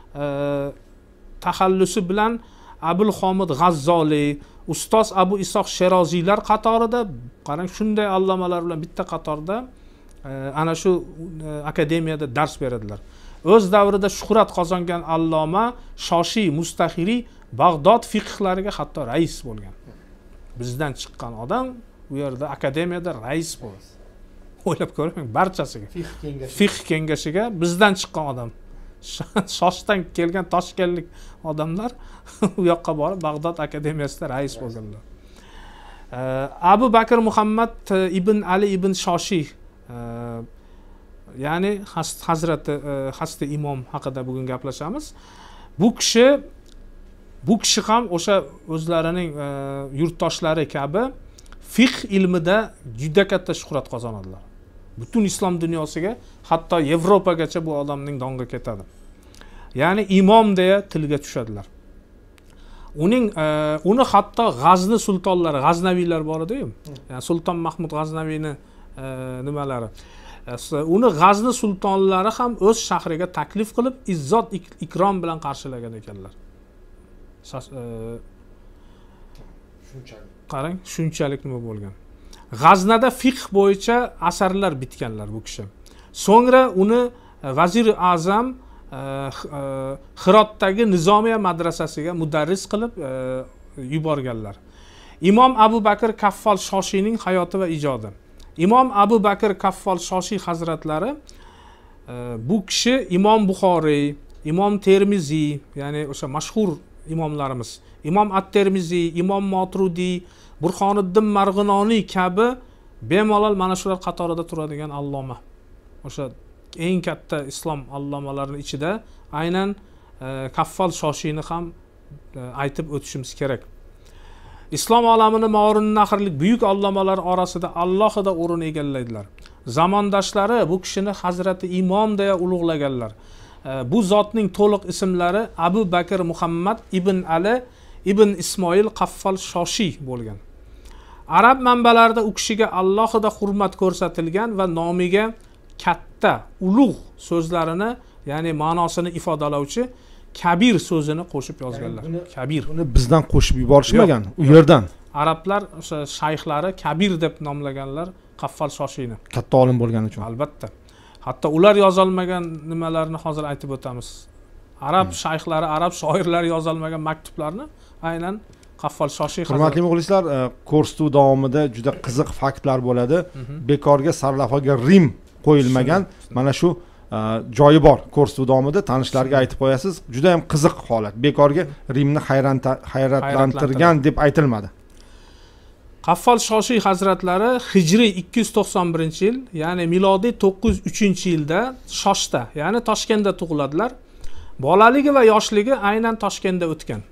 taxallusi bilan Abul Homid G'azzoliy, ustoz Abu Isoq Sheroziylar qatorida, qarang, shunday allomalar bilan bitta qatorda ana shu akademiyada dars beradilar. O'z davrida shuhrat qozongan alloma Shoshiy Mustahiri Bag'dod fiqhlariga hatto rais bo'lgan. Bizdan chiqqan odam u yerda akademiyada rais bo'ldi. O'ylab ko'ring, barchasiga. Fiqh kengashiga bizdan chiqqan odam. Shoshdan kelgan toshkentlik odamlar u yoqqa borib Bag'dod akademiyasida rais bo'lganlar. Abu Bakr Muhammad ibn Ali ibn Shoshiy, ya'ni Hazrati imom haqida bugun gaplashamiz. Bu kishi ham o'sha o'zlarining yurtdoshlari kabi fiqh ilmida juda katta shuhrat qozonadilar. Butun islom dunyosiga, hatto Yevropagacha bu odamning dongi ketadi. Ya'ni imom deya tilga tushadilar. Uni hatto G'azni sultonlari, G'aznaviylar bor edi-ku. Ya'ni Sulton Mahmud G'aznaviyni nimalari. Uni G'azni sultonlari ham o'z shahriga taklif qilib, izzat ikrom bilan qarshilagan ekanlar. Qarang, shunchalik nima bo'lgan. G'aznada fiqh bo'yicha asarlar bitganlar bu kishi. So'ngra uni Vazir Azam Hirotdagi Nizomiya madrasasiga mudarris qilib yuborganlar. Imom Abu Bakr Kaffol Shoshiyning hayoti va ijodi. Imom Abu Bakr Kaffol Shoshiy hazratlari bu kishi Imom Buxoriy, Imom Termiziy, ya'ni o'sha mashhur imomlarimiz, Imom At-Termiziy, Imom Motrudiy, Burxoniddin Marg'inoniy kabi bemalol mana shular qatorida turadigan alloma. O'sha eng katta islom allomalarining ichida aynan Kaffol Shoshiyni ham aytib o'tishimiz kerak. Islom olamini mo'rin-nahrlik buyuk allomalar orasida alohida o'rin egallaydilar. Zamondoshlari bu kishini Hazrati Imom deya ulug'laganlar. Bu zotning to'liq ismlari Abu Bakr Muhammad ibn Ali ibn Ismoil Kaffol Shoshiy bo'lgan. Arab manbalarida u kishiga alohida hurmat ko'rsatilgan va nomiga katta, ulug' so'zlarini, ya'ni ma'nosini ifodalovchi kabir so'zini qo'shib yozganlar. Kabir. Uni bizdan qo'shib yuborishmagan, u yerdan. Arablar o'sha shayxlari kabir deb nomlaganlar Kaffol Shoshiyni. Katta olim bo'lgani uchun. Albatta. Hatto ular yozolmagan nimalarni hozir aytib o'tamiz. Arab shayxlari, arab shoirlari yozolmagan maktublarni aynan Kaffol Shoshiy Hurmatli muxlislar, ko'rsatuv davomida juda qiziq faktlar bo'ladi. Bekorga sarlavhaga Rim qo'yilmagan. Mana shu joyi bor. Ko'rsatuv davomida tanishlarga aytib qo'yasiz. Juda ham qiziq holat. Bekorga Rimni hayratlantirgan deb aytilmadi. Kaffol Shoshiy hazratlari hijriy 291-yil, ya'ni milodiy 903-yilda Shoshda, ya'ni Toshkentda tug'iladilar. Bolaligi va yoshligi aynan Toshkentda o'tgan.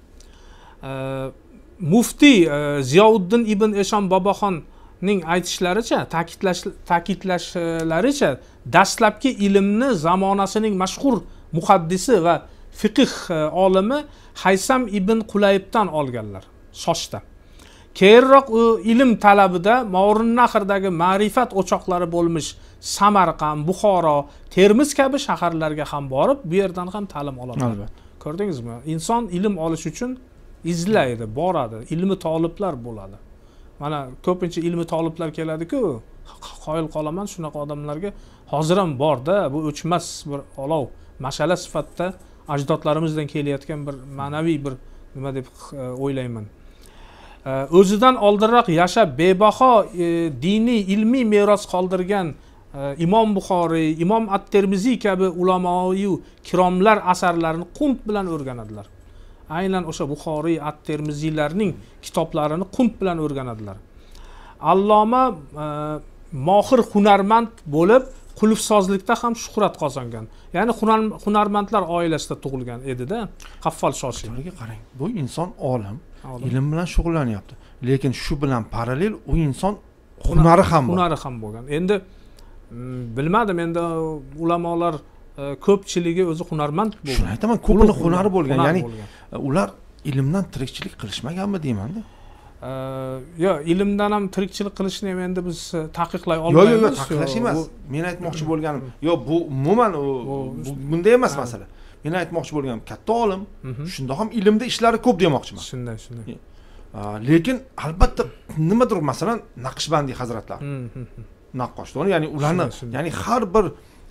Muftiy Ziyovuddin ibn Eshon Boboxonning aytishlaricha, ta'kidlashlaricha, dastlabki ilmni zamonasining mashhur muhaddisi va fiqh olimi Haysam ibn Qulaybdan olganlar, Shoshda. Keyinroq u ilm talabida Mo'rin-Nahrdagi ma'rifat o'choqlari bo'lmish Samarqand, Buxoro, Termiz kabi shaharlarga ham borib, bu yerdan ham ta'lim oladi. Albatta. Ko'rdingizmi? Inson ilm olish uchun izlaydi, boradi, ilmi toliblar bo'ladi. Mana ko'pincha ilmi toliblar keladi-ku, qoyil qolaman shunaqa odamlarga. Hozir ham borda, bu o'chmas bir olov, mash'ala sifatida ajdodlarimizdan kelayotgan bir ma'naviy bir nima deb o'ylayman. O'zidan oldinroq yashab bebaho diniy ilmiy meros qoldirgan Imom Buxoriy, Imom At-Termiziy kabi ulamoyu kiromlar asarlarini qunt bilan o'rganadilar. Aynan o'sha Buxoriy, At-Termiziylarning kitoblarini qunt bilan o'rganadilar. Alloma mohir hunarmand bo'lib, qulfsozlikda ham shuhrat qozongan. Ya'ni hunarmandlar oilasida tug'ilgan edi-da, Kaffol Shoshiy. Qarang, bu inson olim, ilm bilan shug'ullanyapti. Lekin shu bilan parallel u inson hunari ham bor. Hunari ham bo'lgan. Endi bilmadim, endi ulamolar ko'pchiligi o'zi hunarmand bo'lgan. Shuni aytaman, ko'pini hunari bo'lgan. Ya'ni ular ilmdan tirikchilik qilishmaganmi deyman-da. Yo, ilmdan ham tirikchilik qilishni ham endi biz taqiqlay olmaymiz. Yo'q, taqiqlash emas. Men aytmoqchi bo'lganim, yo bu umuman bunday emas masala. Men aytmoqchi bo'lganim, katta olim, shunda ham ilmda ishlari ko'p demoqchiman. Shunday. Lekin albatta nimadir, masalan, Naqshbandiy hazratlar, naqqoshlar, ya'ni ularni, ya'ni har bir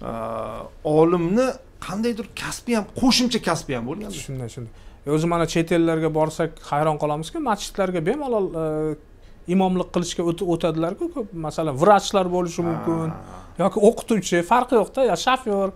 olimni qandaydir kasbi ham, qo'shimcha kasbi ham bo'lgan. Shunday. O'zi mana chet ellarga borsak hayron qolamizki, masjidlarga bemalol imomlik qilishga o'tadilar-ku, ko'p. Masalan, vrachlar bo'lishi mumkin yoki o'qituvchi, farqi yo'q-da, ya shofyor.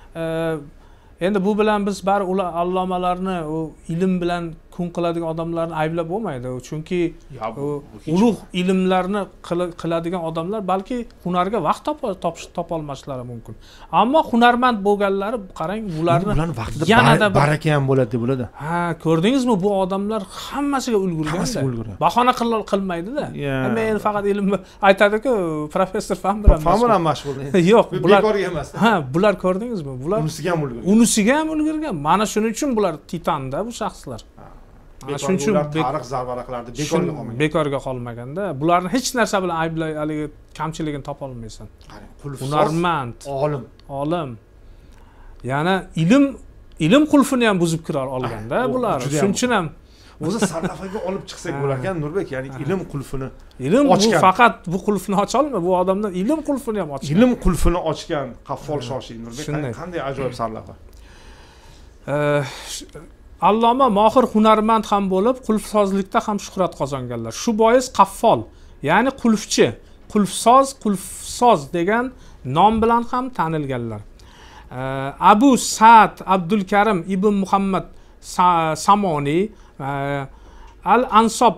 Endi bu bilan biz bari ular allomalarni, u ilm bilan kun qiladigan odamlarni ayblab bo'lmaydi. Chunki ulug' ilmlarni qiladigan odamlar balki hunarga vaqt topolmashlari mumkin. Ammo hunarmand bo'lganlari, qarang, bularni yanada baraka ham bo'ladi deb bo'ladi. Ha, ko'rdingizmi, bu odamlar hammasiga ulgurgan-da. Bahona qilmaydi-da. Men faqat ilm aytadi-ku, professor fan bilan mashg'ul. Yo'q, bular bekorga emas. Ha, bular ko'rdingizmi? Bular unisiga ham ulgurgan. Mana shuning uchun bular titan-da bu shaxslar. Shuning uchun tarix zarvaraqlarida bekorga qolmaganda, bularni hech narsa bilan ayblay, haligi kamchiligini topa olmaysan. Hunarmand, olim. Ya'ni ilm qulfini ham buzib kira olganda bular. Shuning uchun ham o'zi sarlavhaga olib chiqsak bo'lar ekan, Nurbek, ya'ni ilm qulfini ochgan. Faqat bu qulfni ocha olma, bu odamlar ilm qulfini ham ochgan. Ilm qulfini ochgan Kaffol Shoshiy, Nurbek, qanday ajoyib sarlavha. Alloma mohir hunarmand ham bo'lib, qulfsozlikda ham shuhrat qozonganlar. Shu bois qaffol, ya'ni qulfchi, qulfsoz degan nom bilan ham tanilganlar. Abu Sa'd Abdulkarim ibn Muhammad Samoniy Al-Ansob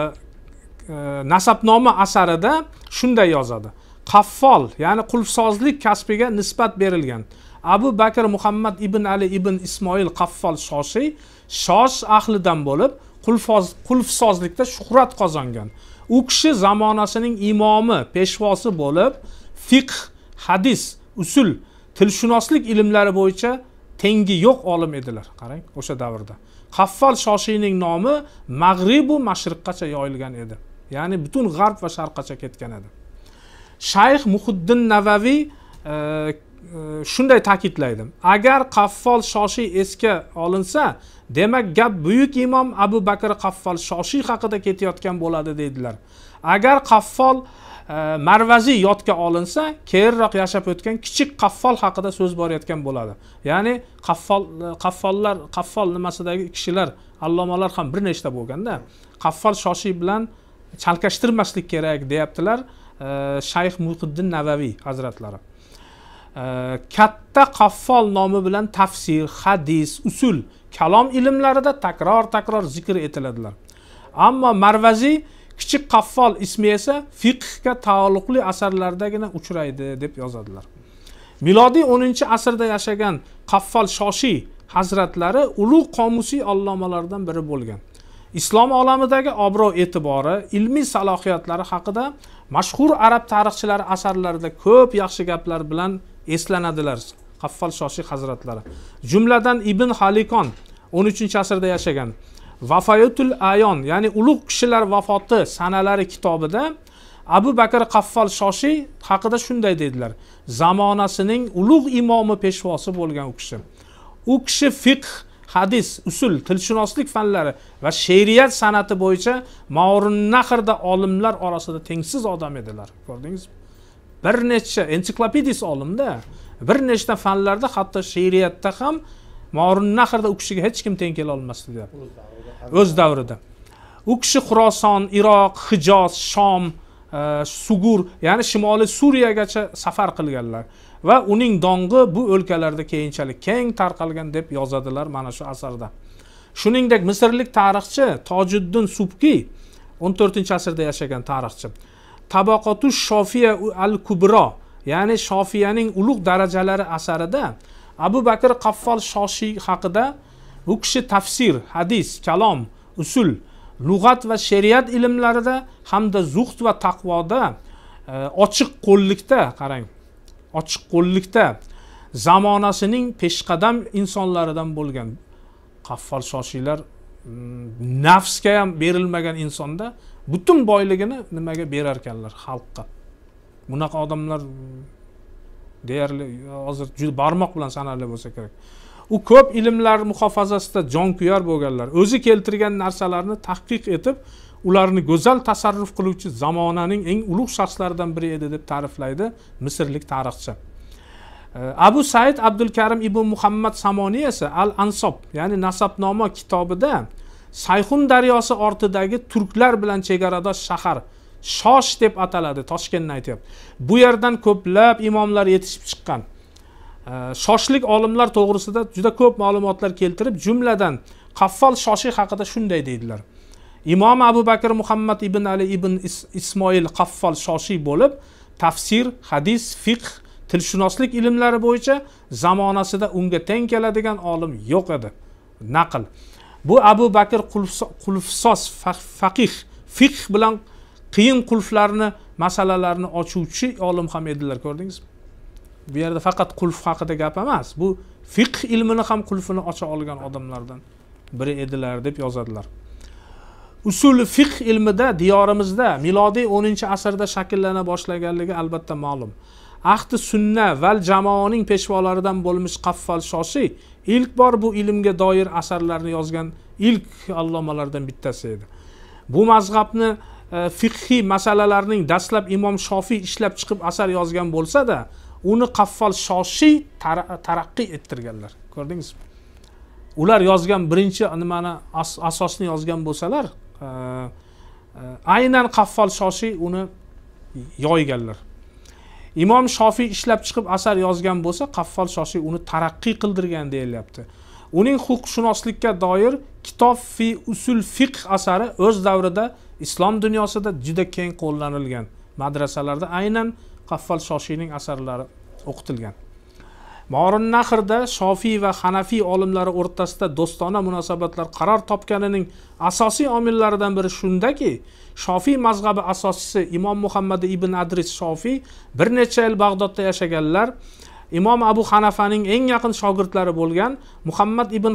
nasabnoma asarida shunday yozadi. Qaffol, ya'ni qulfsozlik kasbiga nisbat berilgan. Abu Bakr Muhammad ibn Ali ibn Ismoil Qaffol Shoshiy Shosh ahlidan bo'lib, qulfsozlikda shuhrat qozongan. U kishi zamonasining imomi, peshvosi bo'lib, fiqh, hadis, usul, tilshunoslik ilmlari bo'yicha tengi yo'q olim edilar. Qarang, o'sha davrda. Qaffol Shoshiyning nomi Mag'rib va Mashriqgacha yoyilgan edi. Ya'ni butun g'arb va sharqgacha ketgan edi. Shayx Muhiddin Navaviy shunday ta'kidlaydi. Agar Qaffol Shoshiy esga olinsa, demak gap buyuk imom Abu Bakr Qaffol Shoshiy haqida ketayotgan bo'ladi deydilar. Agar Qaffol Marvaziy yodga olinsa, keyinroq yashab o'tgan kichik Qaffol haqida so'z borayotgan bo'ladi. Ya'ni Qaffol nimasidagi kishilar, allomalar ham bir nechta bo'lganda, Qaffol Shoshiy bilan chalkashtirmaslik kerak deyaptilar Shayx Muhiddin Navaviy hazratlari. Katta Qaffol nomi bilan tafsir, hadis, usul, kalom ilmlarida takror zikr etiladilar. Ammo Marvaziy kichik Qaffol ismi esa fiqhga taalluqli asarlardagina uchraydi deb yozadilar. Milodiy 10-asrda yashagan Qaffol Shoshiy hazratlari ulug' qomusiy allomalardan biri bo'lgan. Islom olamidagi obro' e'tibori, ilmiy salohiyatlari haqida mashhur arab tarixchilari asarlarida ko'p yaxshi gaplar bilan eslanadilar Qaffol Shoshiy hazratlari. Jumladan Ibn Halikon 13-asrda yashagan Vafayatul Ayon, ya'ni ulug' kishilar vafoti sanalari kitobida Abu Bakr Qaffol Shoshiy haqida shunday dedilar. Zamonasining ulug' imomi, peshvosi bo'lgan u kishi. U kishi fiqh, hadis, usul, tilshunoslik fanlari va she'riyat san'ati bo'yicha Ma'run-Nahrda olimlar orasida tengsiz odam edilar. Ko'rdingizmi? Bir nechta ensiklopedist olimda, bir nechta fanlarda, hatto she'riyatda ham Ma'run-Nahrda u kishiga hech kim teng kela olmasdi deyapti. O'z davrida. U kishi Xuroson, Iroq, Hijoz, Shom, Sugur, ya'ni Shimoliy Suriyagacha safar qilganlar va uning dong'i bu o'lkalarda keyinchalik keng tarqalgan deb yozadilar mana shu asarda. Shuningdek, misrlik tarixchi Tojiddin Subki 14-asrda yashagan tarixchi Tabaqatu Shofiya al-Kubro, ya'ni Shofiyaning ulug' darajalari asarida Abu Bakr Qaffol Shoshiy haqida u kishi tafsir, hadis, kalom, usul, lug'at va she'riyat ilmlarida hamda zuhd va taqvoda ochiq qo'llikda, qarang, ochiq qo'llikda zamonasining peshqadam insonlaridan bo'lgan. Qaffol Shoshiylar nafsga ham berilmagan insonda butun boyligini nimaga berar ekanlar? Xalqqa. Bunaqa odamlar deyarli hozir juda barmoq bilan sanarli bo'lsa kerak. U ko'p ilmlar muhofazasida jonkuyar bo'lganlar. O'zi keltirgan narsalarni tahqiq etib, ularni go'zal tasarruf qiluvchi zamonaning eng ulug' shaxslaridan biri edi deb ta'riflaydi misrlik tarixchi. Abu Said Abdulkarim ibn Muhammad Samoniy esa Al-Ansob, ya'ni nasabnoma kitobida Sayxun daryosi ortidagi turklar bilan chegaradosh shahar Shosh deb ataladi, Toshkentni aytayapti. Bu yerdan ko'plab imomlar yetishib chiqqan. Shoshlik olimlar to'g'risida juda ko'p ma'lumotlar keltirib, jumladan Qaffol Shoshiy haqida shunday deydilar. Imom Abu Bakr Muhammad ibn Ali ibn Ismoil Qaffol Shoshiy bo'lib, tafsir, hadis, fiqh, tilshunoslik ilmlari bo'yicha zamonasida unga teng keladigan olim yo'q edi. Naql. Bu Abu Bakr qulfsoz faqih, fiqh bilan qiyin qulflarni, masalalarni ochuvchi olim ham edilar, ko'rdingizmi? Bu yerda faqat qulf haqida gap emas, bu fiqh ilmini ham qulfini ocha olgan odamlardan biri edilar deb yozadilar. Usul fiqh ilmida diyorimizda milodiy 10-asrda shakllana boshlaganligi albatta ma'lum. Ahdi sunna val jamoaning peshvolaridan bo'lmish Qaffol Shoshiy ilk bor bu ilmga doir asarlarni yozgan ilk allomalardan bittasi edi. Bu mazhabni fiqhiy masalalarning dastlab Imom Shofiy ishlab chiqib asar yozgan bo'lsa-da, uni Qaffol Shoshiy taraqqiy ettirganlar. Ko'rdingizmi? ular yozgan birinchi nimani asosni yozgan bo'lsalar, aynan Qaffol Shoshiy uni yoyganlar. Imom Shofiy ishlab chiqib asar yozgan bo'lsa, Qaffol Shoshiy uni taraqqiy qildirgan deyilyapti. Uning huquqshunoslikka doir Kitob fi usul fiqh asari o'z davrida islom dunyosida juda keng qo'llanilgan. Madrasalarda aynan Qaffol Shoshiyning asarlari o'qitilgan. Morin Nahrda Shofiy va Hanafiy olimlari o'rtasida do'stona munosabatlar qaror topganining asosiy omillaridan biri shundaki, Shofiy mazhabi asoschisi Imom Muhammad ibn Adris Shofiy bir necha yil Bag'dodda yashaganlar. Imom Abu Hanafaning eng yaqin shogirdlari bo'lgan Muhammad ibn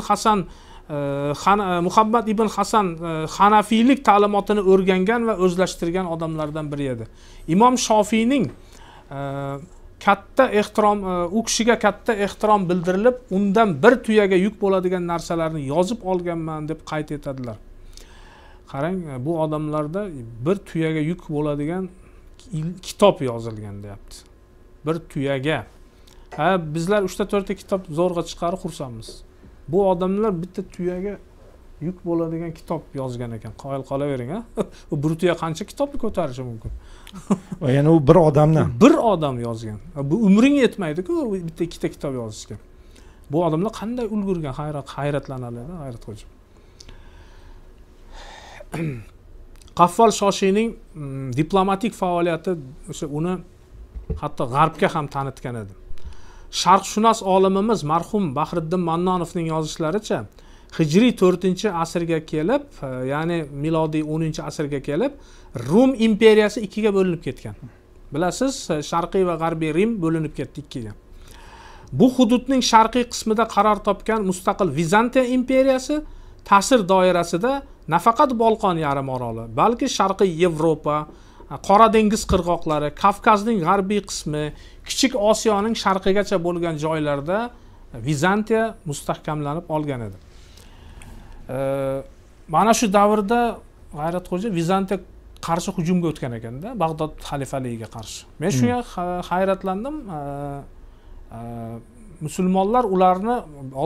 Hasan Hanafiylik ta'limotini o'rgangan va o'zlashtirgan odamlardan biri edi. Imom Shofiyning katta ehtirom, u kishiga katta ehtirom bildirilib, undan bir tuyaga yuk bo'ladigan narsalarni yozib olganman deb qayd etadilar. Qarang, bu odamlarda bir tuyaga yuk bo'ladigan kitob yozilgan deyapti. Bir tuyaga. Bizlar 3-4 ta kitob zo'rg'a chiqarib xursandmiz. Bu odamlar bitta tuyaga yuk bo'ladigan kitob yozgan ekan. Qoyil qolavering, ha? Bir tuya qancha kitobni ko'tarishi mumkin? Va yana u bir odamdan. Bir odam yozgan. Bu umring yetmaydi-ku, bitta ikkita kitob yozishga. Bu odamlar qanday ulgurgan, hayratlanarlar, hayrat qo'yib. Qaffol Shoshiyning diplomatik faoliyati o'sha uni hatto g'arbga ham tanitgan edi. Sharqshunos olimimiz marhum Bahriddin Mannonovning yozishlaricha Hijriy 4-asrga kelib, ya'ni milodiy 10-asrga kelib, Rum imperiyasi ikkiga bo'linib ketgan. Bilasiz, Sharqiy va G'arbiy Rim bo'linib ketdi ikkiga. Bu hududning sharqiy qismida qaror topgan mustaqil Vizantiya imperiyasi ta'sir doirasida nafaqat Bolqon yarim oroli, balki Sharqiy Yevropa, Qora dengiz qirg'oqlari, Kavkazning g'arbiy qismi, Kichik Osiyoning sharqigacha bo'lgan joylarda Vizantiya mustahkamlanib olgan edi. Mana shu davrda G'ayratxo'ja Vizantiya qarshi hujumga o'tgan ekanda, Bag'dod xalifaligiga qarshi. Men shunga hayratlandim. Musulmonlar ularni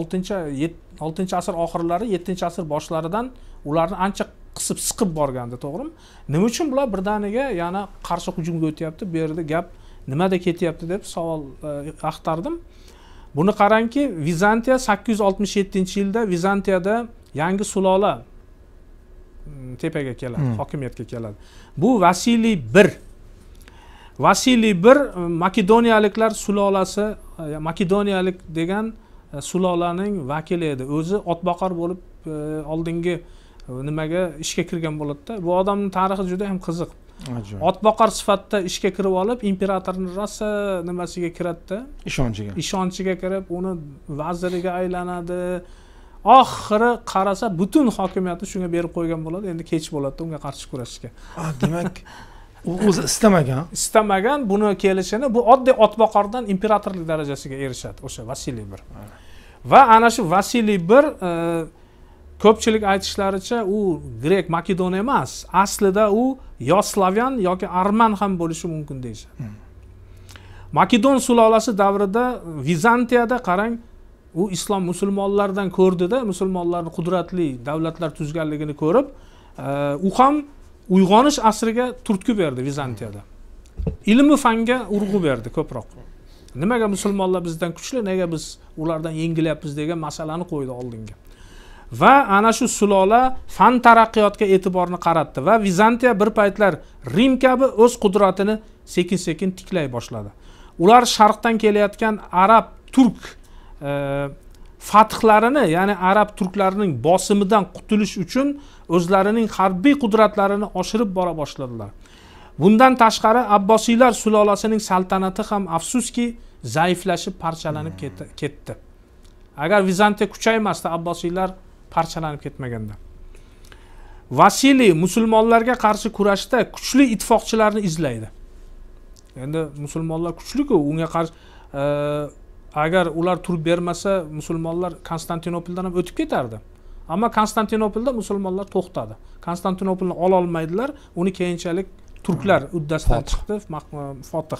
6-asr oxirlari, 7-asr boshlaridan ularni ancha qisib siqib borgandi, to'g'rimi? Nima uchun bular birdaniga yana qarshi hujumga o'tyapti? Bu yerda gap nimada ketyapti deb savol axtardim. Buni qarangki, Vizantiya 867-yilda Vizantiyada yangi sulola tepaga keladi, hokimiyatga keladi. Bu Vasiliy I. Vasiliy I Makedoniyaliklar sulolasi, Makedoniyalik degan sulolaning vakili edi. O'zi otboqar bo'lib oldingi nimaga ishga kirgan bo'ladi-da. Bu odamning tarixi juda ham qiziq. Otboqar sifatida ishga kirib olib, imperatorning rosa nimasiga kiradi-da, ishonchiga kirib, uni vaziriga aylanadi. Oxiri qarasa butun hokimiyatni shunga berib qo'ygan bo'ladi. Endi kech bo'ladi unga qarshi kurashishga. Demak, u o'zi istamagan buni kelishini, bu oddiy otboqardan imperatorlik darajasiga erishadi o'sha Vasiliy I. Va ana shu Vasiliy I ko'pchilik aytishlaricha u grek, makedon emas, aslida u yo slavyan yoki arman ham bo'lishi mumkin deyishadi. Makedon sulolasi davrida Vizantiyada qarang, u islom musulmonlardan ko'rdida, musulmonlarning qudratli davlatlar tuzganligini ko'rib, u ham uyg'onish asriga turtki berdi Vizantiyada. Ilm va fanga urg'u berdi ko'proq. Nimaga musulmonlar bizdan kuchli, nega biz ulardan yengilyapmiz degan masalani qo'ydi oldinga. Va ana shu sulola fan taraqqiyotga e'tiborni qaratdi va Vizantiya bir paytlar Rim kabi o'z qudratini sekin-sekin tiklay boshladi. Ular sharqdan kelayotgan arab turk fathlarini, ya'ni arab turklarining bosimidan qutulish uchun o'zlarining harbiy qudratlarini oshirib bora boshladilar. Bundan tashqari Abbosiylar sulolasining saltanati ham afsuski zaiflashib, parchalanib ketdi. Agar Vizantiya kuchaymasda, Abbosiylar parchalanib ketmaganda. Vasiliy musulmonlarga qarshi kurashda kuchli ittifoqchilarni izlaydi. Endi musulmonlar kuchli-ku, unga qarshi agar ular turib bermasa, musulmonlar Konstantinopoldan ham o'tib ketardi. Ammo Konstantinopolda musulmonlar to'xtadi. Konstantinopolni ola olmaydilar, uni keyinchalik turklar uddasidan chiqdi, Fotih.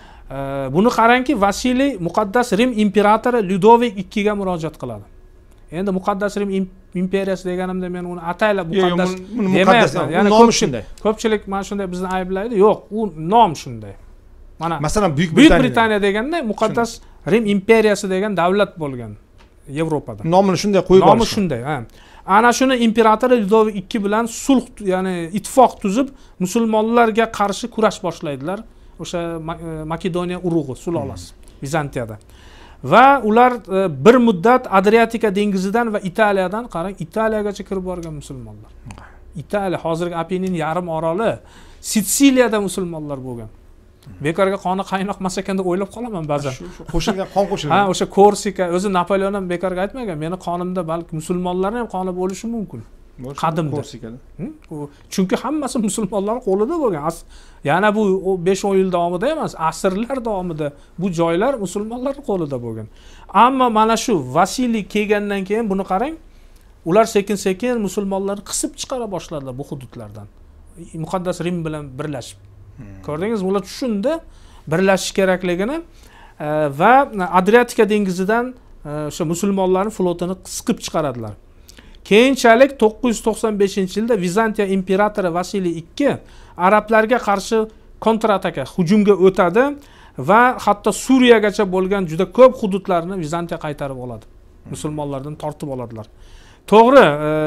Buni qarangki, Vasiliy muqaddas Rim imperatori Ludovik II ga murojaat qiladi. Endi muqaddas Rim imperiyasi deganimda men uni ataylab muqaddas demayapman. Ya'ni nomi shunday. Ko'pchilik mana shunday bizni ayblaydi. Yo'q, u nom shunday. Mana masalan Buyuk Britaniya deganda muqaddas Rim imperiyasi degan davlat bo'lgan Yevropada. Nomini shunday qo'yib olishgan. Nomi shunday, ha. Ana shuni imperatori Ludovik II bilan sulh, ya'ni ittifoq tuzib, musulmonlarga qarshi kurash boshlaydilar. O'sha Makedoniya urug'i sulolasi Vizantiyada. Va ular bir muddat Adriatika dengizidan va Italiyadan, qarang, Italiyagacha kirib borgan musulmonlar. Italiya hozirgi Apennin yarim oroli, Sitsiliyada musulmonlar bo'lgan. Bekorga qoni qaynoqmas ekan deb o'ylab qolaman ba'zan. Qo'shilgan, qon qo'shilgan. Ha, o'sha Korsika, o'zi Napoleon ham bekorga aytmagan, meni qonimda balki musulmonlarning ham qoni bo'lishi mumkin. Qadimda. Korsikada. Chunki hammasi musulmonlar qo'lida bo'lgan. Yana bu 5-10 yil davomida emas, asrlar davomida bu joylar musulmonlar qo'lida bo'lgan. Ammo mana shu Vasiliy kelgandan keyin buni qarang, ular sekin-sekin musulmonlarni qisib chiqara boshladilar bu hududlardan. Muqaddas Rim bilan birlashib. Ko'rdingizmi? Ular tushundi birlashish kerakligini va Adriatika dengizidan o'sha musulmonlarning flotini qisqib chiqaradilar. Keyinchalik 995-yilda Vizantiya imperatori Vasiliy II arablarga qarshi kontrataka, hujumga o'tadi va hatto Suriyagacha bo'lgan juda ko'p hududlarni Vizantiya qaytarib oladi. Musulmonlardan tortib oladilar. To'g'ri,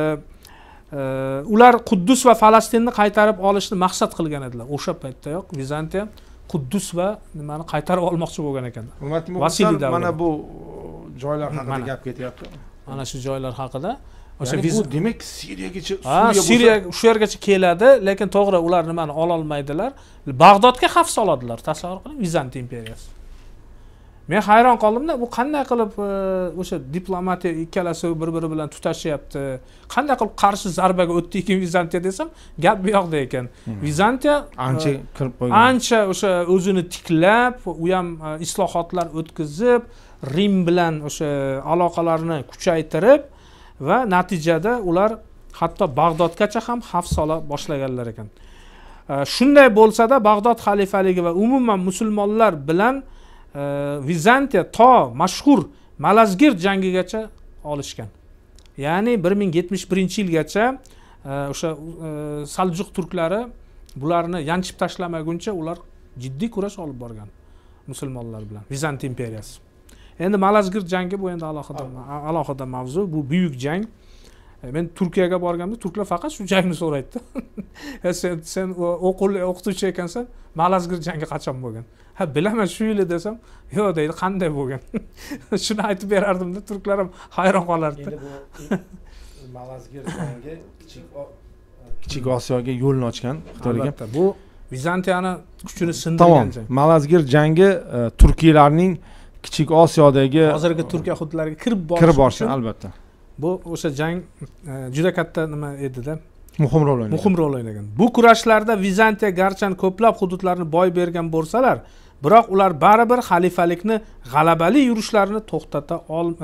ular Quddus va Falastinni qaytarib olishni maqsad qilgan edilar. O'sha paytdayoq Vizantiya Quddus va nimani qaytarib olmoqchi bo'lgan ekan. Vasiliy mana bu joylar haqida gap ketyapti. Mana shu joylar haqida. O'sha bu demak Suriyagacha, Suriya shu yergacha keladi, lekin to'g'ri ular nimani ola olmaydilar. Bag'dodga xavf soladilar. Tasavvur qiling, Vizantiya imperiyasi. Men hayron qoldimda, bu qanday qilib o'sha diplomatiya ikkalasi bir-biri bilan tutashyapti. Qanday qilib qarshi zarbaga o'tdi ekan Vizantiya desam, gap bu yoqda ekan. Vizantiya ancha kirib qo'ygan. Ancha o'sha o'zini tiklab, u ham islohotlar o'tkazib, Rim bilan o'sha aloqalarni kuchaytirib va natijada ular hatto Bag'dodgacha ham xavf sola boshlaganlar ekan. Shunday bo'lsa-da, Bag'dod xalifaligi va umuman musulmonlar bilan Vizantiya to mashhur Malazgirt jangigacha olishgan. Ya'ni 1071-yilgacha o'sha Saljuq turklari bularni yanchib tashlamaguncha ular jiddiy kurash olib borgan musulmonlar bilan Vizantiya imperiyasi. Endi Malazgirt jangi bu endi alohida mavzu, bu buyuk jang. Men Turkiyaga borganimda turklar faqat shu jangni so'raydi. Sen o'qituvchi ekansan, Malazgirt jangi qachon bo'lgan? Ha, bilaman shu yil desam, yo'q deydi, qanday bo'lgan? Shuni aytib berardimda, turklar ham hayron qolardi. Endi bu Malazgirt jangi Kichik Osiyoga yo'lni ochgan Xitoyga. Bu Vizantiyani kuchini sindirgan jang. Malazgirt jangi turkiylarning Kichik Osiyodagi hozirgi Turkiya hududlariga kirib borishi albatta. Bu o'sha jang juda katta nima edi-da. Muhim rol o'ynagan. Bu kurashlarda Vizantiya garchan ko'plab hududlarni boy bergan bo'lsalar, biroq ular baribir xalifalikni g'alabali yurishlarini to'xtata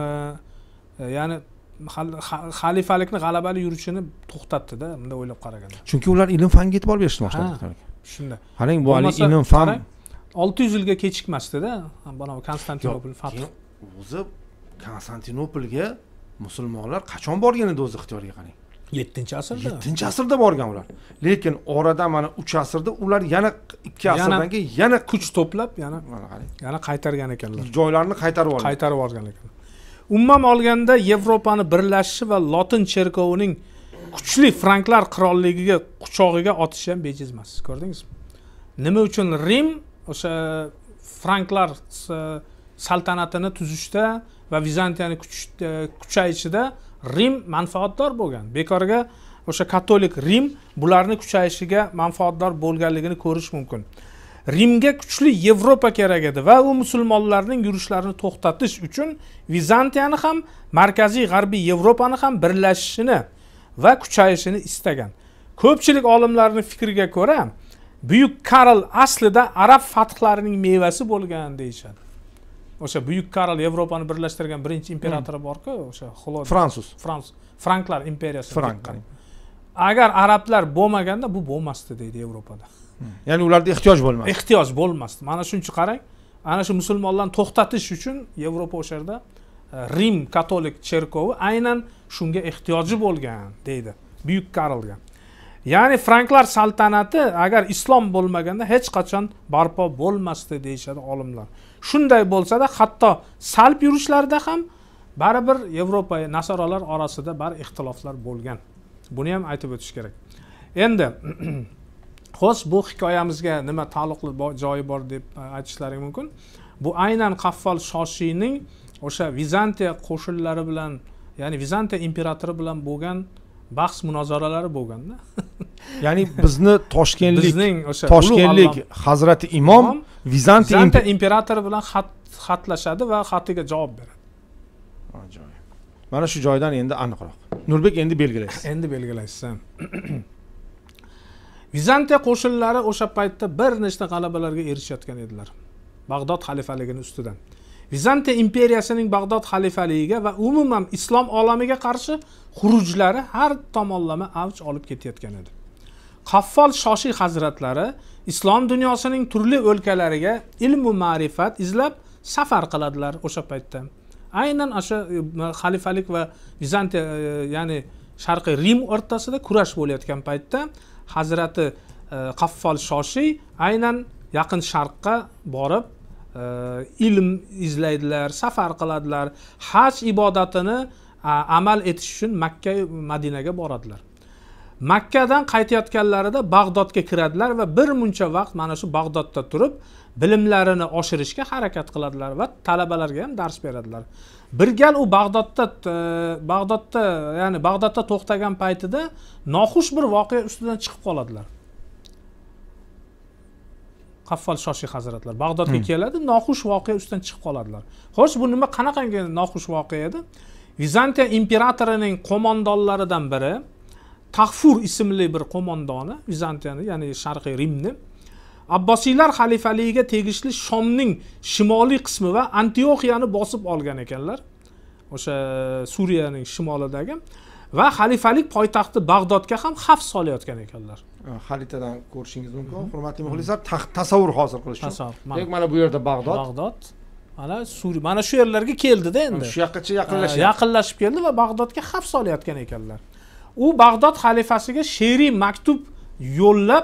ya'ni xalifalikni g'alabali yurishini to'xtatdi-da, bunda o'ylab qaraganda. Chunki ular ilm-fanga e'tibor berishni boshladi. Shunda. Qarang, bu ilm-fan 600 yilga kechikmasdi-da, mana Konstantinopol fathi. O'zi Konstantinopolga musulmonlar qachon borgan edi o'zi ixtiyoriga qarang. 7-asrda. 7-asrda borgan ular. Lekin oradan mana 3 asrda ular yana 2 asrdan keyin yana kuch to'plab, yana qaytargan ekanlar. Joylarni qaytarib olgan ekan. Umuman olganda Yevropani birlashishi va Lotin cherkovining kuchli franklar qirolligiga quchog'iga otishi ham bejiz emas. Ko'rdingizmi? Nima uchun Rim o'sha franklar saltanatini tuzishda va Vizantiyani kuchayishida Rim manfaatdor bo'lgan. Bekorga o'sha katolik Rim bularni kuchayishiga manfaatdor bo'lganligini ko'rish mumkin. Rimga kuchli Yevropa kerak edi va u musulmonlarning yurishlarini to'xtatish uchun Vizantiyani ham, markaziy g'arbiy Yevropani ham birlashishini va kuchayishini istagan. Ko'pchilik olimlarning fikriga ko'ra, Buyuk Karl aslida arab fathlarining mevasi bo'lgan deyishadi. O'sha Buyuk Karl Yevropani birlashtirgan birinchi imperatori bor-ku, o'sha Franklar imperiyasi. Agar arablar bo'lmaganda bu bo'lmasdi deydi Yevropada. Ya'ni ularda ehtiyoj bo'lmasdi. Mana shuncha qarang, ana shu musulmonlarni to'xtatish uchun Yevropa o'sha yerda Rim katolik cherkovi aynan shunga ehtiyoji bo'lgan deydi Buyuk Karlga. Ya'ni franklar saltanati agar islom bo'lmaganda hech qachon barpo bo'lmasdi deyshadi olimlar. Shunday bo'lsa-da, hatto salb yurishlarda ham baribir Yevropa nasoralar orasida bar ixtiloflar bo'lgan. Buni ham aytib o'tish kerak. Endi xo'sh, bu hikoyamizga nima taalluqli joyi bor deb aytishlaring mumkin. Bu aynan Qaffol Shoshiyning o'sha Vizantiya qo'shinlari bilan, ya'ni Vizantiya imperatori bilan bo'lgan bahs munozaralari bo'lganda. Ya'ni bizni bizning o'sha Toshkentlik Hazrati Imom Vizantiya imperatori bilan xatlashadi va xatiga javob beradi. Ajoyib. Mana shu joydan endi aniqroq. Nurbek, endi belgilaysiz. Endi belgilaysiz. Vizantiya qo'shinlari o'sha paytda bir nechta g'alabalarga erishayotgan edilar. Bag'dod xalifaligini ustidan. Vizantiya imperiyasining Bag'dod xalifaligiga va umuman islom olamiga qarshi xurujlari har tomonlama avj olib ketayotgan edi. Qaffol Shoshiy hazratlari islom dunyosining turli o'lkalariga ilm va ma'rifat izlab safar qiladilar o'sha paytda. Aynan o'sha xalifalik va Vizantiya, ya'ni Sharqiy Rim o'rtasida kurash bo'layotgan paytda Hazrati Qaffol Shoshiy aynan Yaqin Sharqqa borib ilm izlaydilar, safar qiladilar, haj ibodatini amal etish uchun Makka va Madinaga boradilar. Makkadan qaytayotganlarida Bag'dodga kiradilar va bir muncha vaqt mana shu Bag'dodda turib bilimlarini oshirishga harakat qiladilar va talabalarga ham dars beradilar. Bir gal u Bag'dodda, ya'ni Bag'dodda to'xtagan paytida noxush bir voqea ustidan chiqib qoladilar. Qaffol Shoshiy hazratlar Bag'dodga keladi, noxush voqea ustidan chiqib qoladilar. Xo'sh, bu nima qanaqangi noxush voqea edi? Vizantiya imperatorining qo'mondonlaridan biri Taxfur ismli bir qo'mondoni, Vizantiyani, ya'ni Sharqiy Rimni Abbosiylar xalifaligiga tegishli Shomning shimoliy qismi va Antioxiyani bosib olgan ekanlar. O'sha Suriyaning shimolidagi va xalifalik poytaxti Bag'dodga ham xavf solayotgan ekanlar. Xaritadan ko'rishingiz mumkin. Hurmatli muxlislar, tasavvur hosil qilish uchun. Demak, mana bu yerda Bag'dod. Mana Suriya, mana shu yerlarga keldi-da endi. Shu yoqqacha yaqinlashib keldi va Bag'dodga xavf solayotgan ekanlar. U Bag'dod xalifasiga she'riy maktub yo'llab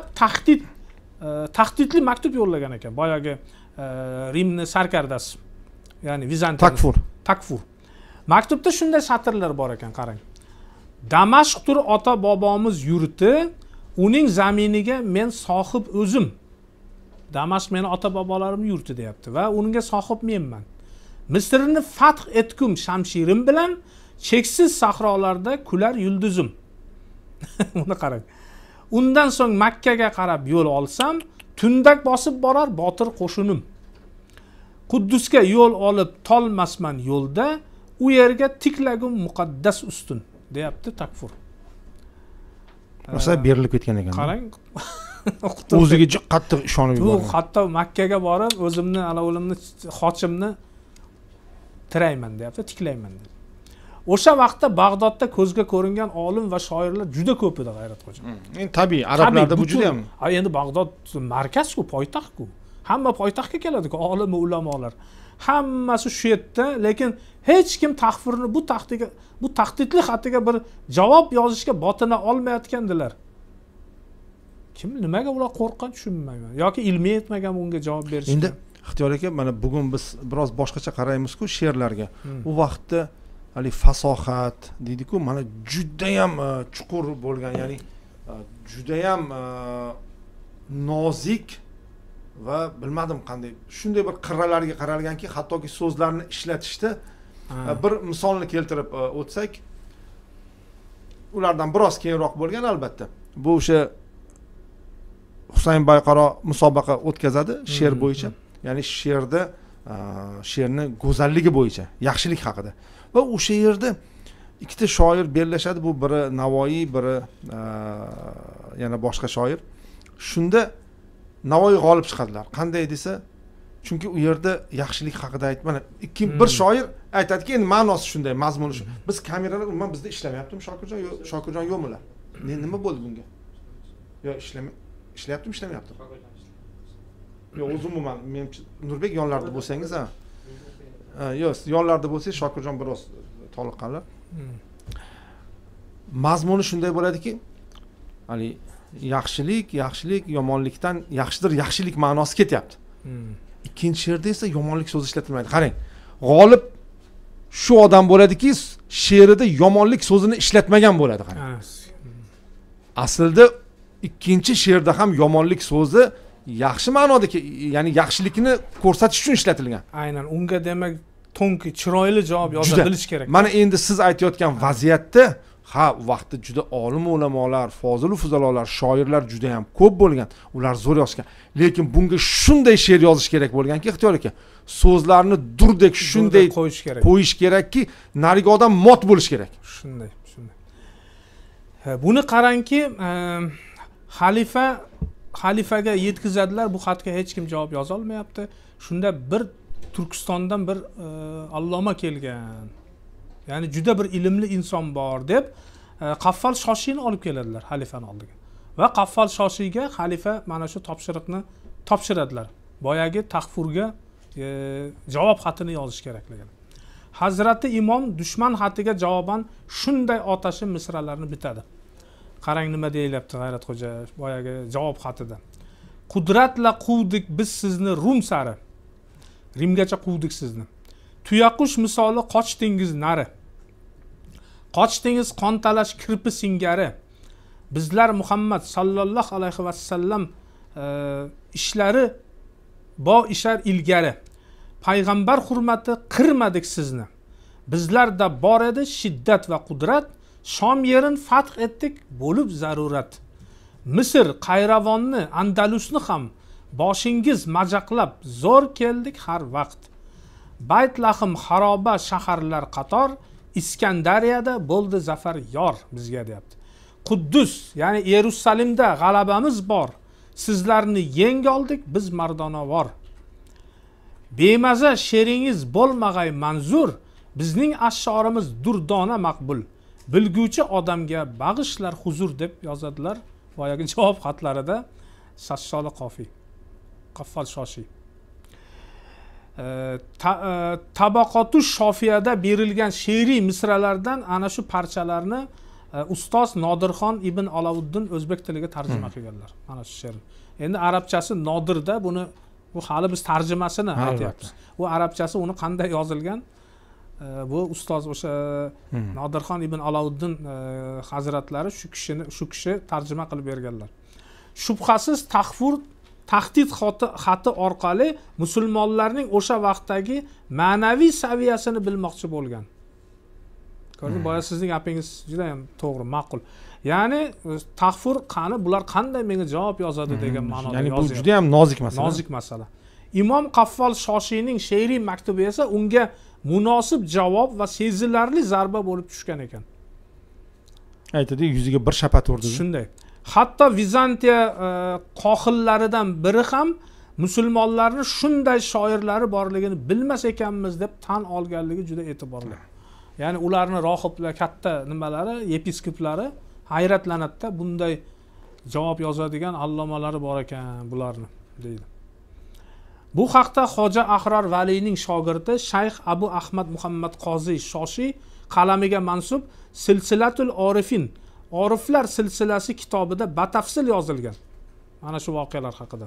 tahdidli maktub yo'llagan ekan. Boyagi Rimni sarkardasi, ya'ni Vizantiya Takfur. Maktubda shunday satrlar bor ekan, qarang. Damashqdir ota bobomiz yurti, uning zaminiga men sohib o'zim. Damashq meni ota bobolarim yurti deyapti va unga sohib menman. Misrni fath etkum shamshirim bilan cheksiz sahrolarda kular yulduzim. Uni qarang. Undan so'ng Makkaga qarab yo'l olsam, tundak bosib borar botir qo'shinim. Quddusga yo'l olib tolmasman yo'lda, u yerga tiklagum muqaddas ustun, deyapti Takfur. Rosa berilib ketgan ekan. Qarang. O'ziga qattiq ishonib yuborgan. Bu hatto Makkaga borib, o'zimni, o'g'limni, xochimni tirayman deyapti, tiklayman dedi. O'sha vaqtda Bag'dodda ko'zga ko'ringan olim va shoirlar juda ko'p edi, G'ayratxo'ja. Endi tabiiy, arablarda bu juda ham. Endi Bag'dod markaz-ku, poytaxt-ku. Hamma poytaxtga keladi-ku, olim va ulamolar. Hammasi shu yerda, lekin hech kim Taxfurni bu tahdidli xatiga bir javob yozishga botina olmayotgandilar. Kim nimaga ular qo'rqqan tushunmayman. Yoki ilmiy yetmagan bunga javob berishga. Endi Ixtiyor aka, mana bugun biz biroz boshqacha qaraymiz-ku she'rlarga. U vaqtda hali fasohat deydi-ku, mana juda ham chuqur bo'lgan, ya'ni juda ham nozik va bilmadim qanday shunday bir qirralarga qaralganki, hattoki so'zlarni ishlatishda bir misolni keltirib o'tsak, ulardan biroz keyinroq bo'lgan albatta. Bu o'sha Husayn Bayqaro musobaqa o'tkazadi she'r bo'yicha, ya'ni she'rni go'zalligi bo'yicha, yaxshilik haqida. Va o'sha yerda ikkita shoir bellashadi, bu biri Navoiy, biri yana boshqa shoir. Shunda Navoiy g'olib chiqadilar. Qanday desa, chunki u yerda yaxshilik haqida aytmana. Bir shoir aytadiki, endi ma'nosi shunday, mazmuni shu. Biz kameralar umuman bizda ishlamayaptimi, Shokirjon? Yo'q, Shokirjon yo'qmilar? Nima bo'ldi bunga? Yo, ishlayaptimi, ishlamayaptimi? Yo'q, o'zim umuman, men Nurbek yonlarida bo'lsangiz, ha. yo'q, yonlarda bo'lsangiz Shokirjon biroz toliqqanlar. Mazmuni shunday bo'ladiki, hali yaxshilik yomonlikdan yaxshilik ma'nosi ketyapti. Ikkinchi she'rda esa yomonlik so'zi ishlatilmaydi. Qarang, g'olib shu odam bo'ladiki, she'rida yomonlik so'zini ishlatmagan bo'ladi, qarang. Aslida ikkinchi she'rda ham yomonlik so'zi yaxshi ma'noda, ya'ni yaxshilikni ko'rsatish uchun ishlatilgan. Aynan, unga demak to'nki, chiroyli javob yoza bilish kerak. Mana endi siz aytayotgan vaziyatda u vaqtda juda olim ulamolar, fozil fuzalolar, shoirlar juda ham ko'p bo'lgan. Ular zo'r yozgan. Lekin bunga shunday she'r yozish kerak bo'lganki, ixtiyor aka, so'zlarni durdek shunday qo'yish kerakki, narigi odam mot bo'lish kerak. Shunday. Buni qarangki, xalifaga yetkazadilar, bu xatga hech kim javob yoza olmayapti. Shunda bir Turkistondan bir alloma kelgan. Ya'ni juda bir ilmli inson bor deb Qaffal Shoshiyni olib keladilar xalifani oldiga. Va Qaffal Shoshiyga xalifa mana shu topshiriqni topshiradilar. Boyagi Taxfurga javob xatini yozish kerakligini. Hazrati Imom dushman xatiga javoban shunday otashin misralarni bitadi. Qarang nima deyilyapti G'ayratxo'ja boyagi javob xatida. Qudratla quvdik biz sizni Rum sari. Rimgacha quvdik sizni. Tuyaqush misoli qochdingiz nari. Qochdingiz qontalash kirpi singari. Bizlar Muhammad sallallohu alayhi va sallam ishlari bo ishar ilgari. Payg'ambar hurmati qirmadik sizni. Bizlarda bor edi shiddat va qudrat. Shom yerini fath etdik bo'lib zarurat. Misr, Qayravonni, Andalusni ham boshingiz majaqlab zo'r keldik har vaqt. Baytlahim xaroba shaharlar qator, Iskandariyada bo'ldi zafar yor bizga deyapti. Quddus, ya'ni Yerusalimda g'alabamiz bor. Sizlarni yeng oldik biz mardonavor. Bemaza she'ringiz bo'lmag'ay manzur, bizning ashorimiz durdona maqbul. Bilguvchi odamga bag'ishlar huzur deb yozadilar boyagi javob xatlarida Sassoli Qofiy, Qaffal Shoshiy. Tabaqotu Shofiyada berilgan she'riy misralardan ana shu parchalarni ustoz Nodirxon ibn Alavuddin o'zbek tiliga tarjima qilganlar. Mana shu she'r. Endi arabchasi Nodirda, bu hali biz tarjimasini aytyapmiz. Bu arabchasi uni qanday yozilgan? Bu ustoz o'sha Nodirxon ibn Alavuddin hazratlari shu kishi tarjima qilib berganlar. Shubhasiz Taxfur tahdid xati orqali musulmonlarning o'sha vaqtdagi ma'naviy saviyasini bilmoqchi bo'lgan. Ko'rdingmi, boya sizning gapingiz juda ham to'g'ri, ma'qul. Ya'ni Taxfur qani bular qanday menga javob yozadi degan ma'noda ya'ni yozyapti. bu juda ham nozik masala. Nozik masala. Imom Qaffal Shoshiyning she'riy maktubi esa unga munosib javob va sezilarli zarba bo'lib tushgan ekan. Aytdi, yuziga bir shapat urdi. Shunday. Hatto Vizantiya qohillaridan biri ham musulmonlarni shunday shoirlari borligini bilmas ekanmiz deb tan olganligi juda e'tiborli. Ya'ni ularni rohiblar, katta nimalari, yepiskoplari hayratlanadi, bunday javob yozadigan allomalari bor ekan bularni deydi. Bu haqda Xo'ja Ahror Valiyning shogirdi Shayx Abu Ahmad Muhammad Qoziy Shoshiy qalamiga mansub Silsilatul Orifin, Oriflar silsilasi kitobida batafsil yozilgan. Mana shu voqealar haqida.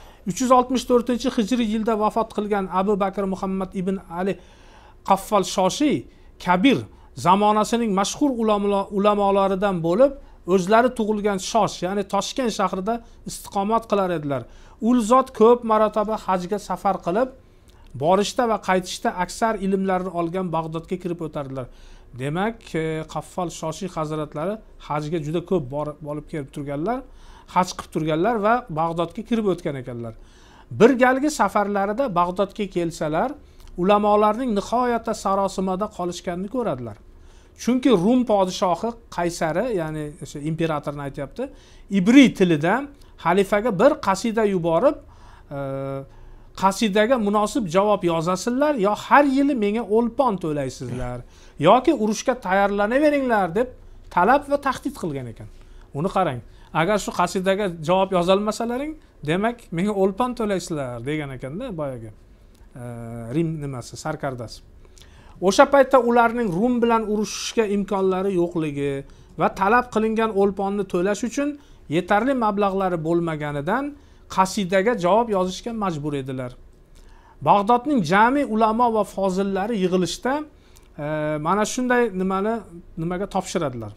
364-hijriy yilda vafot qilgan Abu Bakr Muhammad ibn Ali Qaffal Shoshiy Kabir zamonasining mashhur ulamolaridan bo'lib, o'zlari tug'ilgan Shosh, ya'ni Toshkent shahrida istiqomat qilar edilar. Ul zot ko'p marotaba hajga safar qilib, borishda va qaytishda aksar ilmlarni olgan Bag'dodga kirib o'tardilar. Demak, Qaffal Shoshiy hazratlari hajga juda ko'p borib kelib turganlar, haj qilib turganlar va Bag'dodga kirib o'tgan ekanlar. Bir galgi safarlarida Bag'dodga kelsalar, ulamolarning nihoyatda sarosimada qolishganini ko'radilar. Chunki Rum podshohi Qaysari, ya'ni o'sha imperatorni aytayapti, ibriy tilida xalifaga bir qasida yuborib, qasidaga munosib javob yozasizlar yo har yili menga o'lpon to'laysizlar yoki urushga tayyorlanaveringlar deb talab va tahdid qilgan ekan. Uni qarang. Agar shu qasidaga javob yoza olmasalaring, demak menga o'lpon to'laysizlar degan ekanda boyaga. Rim nimasi, sarkardasi. O'sha paytda ularning Rum bilan urushishga imkonlari yo'qligi va talab qilingan o'lponni to'lash uchun yetarli mablag'lari bo'lmaganidan qasidaga javob yozishga majbur edilar. Bag'dodning jami ulamo va fozillari yig'ilishda mana shunday nimaga topshiradilar.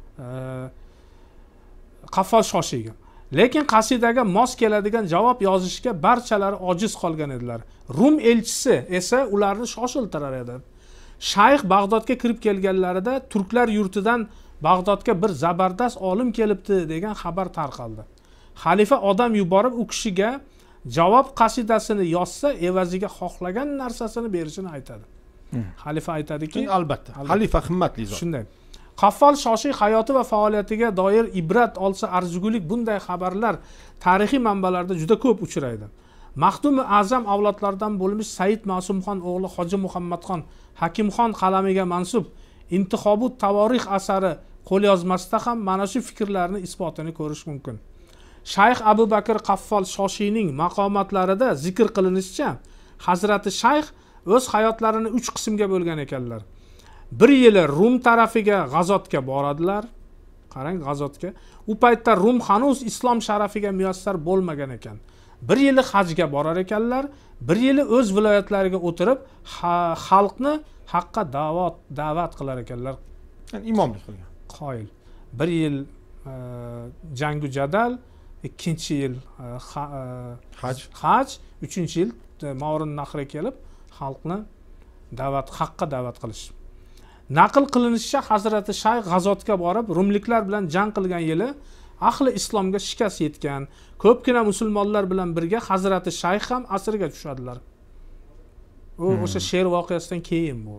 Qaffol Shoshiyga. Lekin qasidaga mos keladigan javob yozishga barchalari ojiz qolgan edilar. Rum elchisi esa ularni shoshiltirar edi. Shayx Bag'dodga kirib kelganlarida turklar yurtidan Bag'dodga bir zabardast olim kelibdi degan xabar tarqaldi. Xalifa odam yuborib u kishiga javob qasidasini yozsa evaziga xohlagan narsasini berishini aytadi. Xalifa aytadiki, albatta. Xalifa himmatli zot. Shunday. Qaffol Shoshiy hayoti va faoliyatiga doir ibrat olsa arzigulik bunday xabarlar tarixiy manbalarda juda ko'p uchraydi. Maxdum Azam avlodlaridan bo'lmish Said Ma'sumxon o'g'li Hoji Muhammadxon Hakimxon qalamiga mansub Intixobut Tavorix asari qo'lyozmasida ham mana shu fikrlarni isbotini ko'rish mumkin. Shayx Abu Bakr Qaffol Shoshiyning maqomatlarida zikr qilinishicha, Hazrati Shayx o'z hayotlarini 3 qismga bo'lgan ekanlar. Bir yili Rum tarafiga g'azotga boradilar. Qarang, g'azotga. U paytda Rum hanuz islom sharafiga muyassar bo'lmagan ekan. Bir yili hajga borar ekanlar, bir yili o'z viloyatlariga o'tirib, xalqni haqqa da'vat qilar ekanlar. Yani imomlik qilgan. Qoyil. Bir yil jangu jadal, ikkinchi yil haj, uchinchi yil Mavrin nahri kelib, xalqni haqqa da'vat qilish. Naql qilinishicha, Hazrati Shayx g'azotga borib, Rumliklar bilan jang qilgan yili ahli islomga shikast yetgan. Ko'pgina musulmonlar bilan birga Hazrati Shayx ham asirga tushadilar. O'sha she'r voqeasidan keyin bu.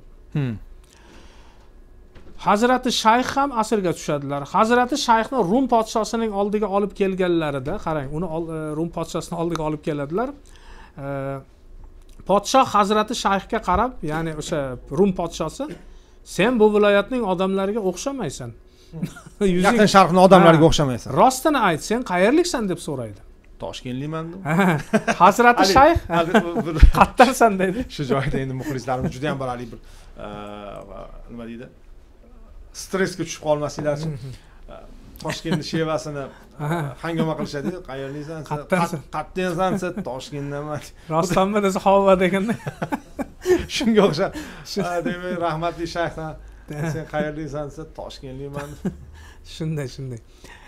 Hazrati Shayx ham asirga tushadilar. Hazrati Shayxni Rum podshosining oldiga olib kelganlarida, qarang, uni Rum podshosining oldiga olib keladilar. Podshoh Hazrati Shayxga qarab, ya'ni o'sha Rum podshosi, sen bu viloyatning odamlariga o'xshamaysan. Yaqin Sharqning odamlariga o'xshamaysan. Rostini ayt, sen qayerliksan deb so'raydi. Toshkentliman. Hazrati Shayx qayerdansan dedi. Shu joyda endi muxlislarimiz juda ham bir nima deydi? Stressga tushib qolmasinglar uchun Toshkentning shevasini hangoma qilishadi. Qayerliksan? Qayerdansan? Toshkentdaman. Rostdanmi desa havo deganda. Shunga o'xshab. Demak, rahmatli Shayxdan sen qayerliksan desa Toshkentliman. Shunday.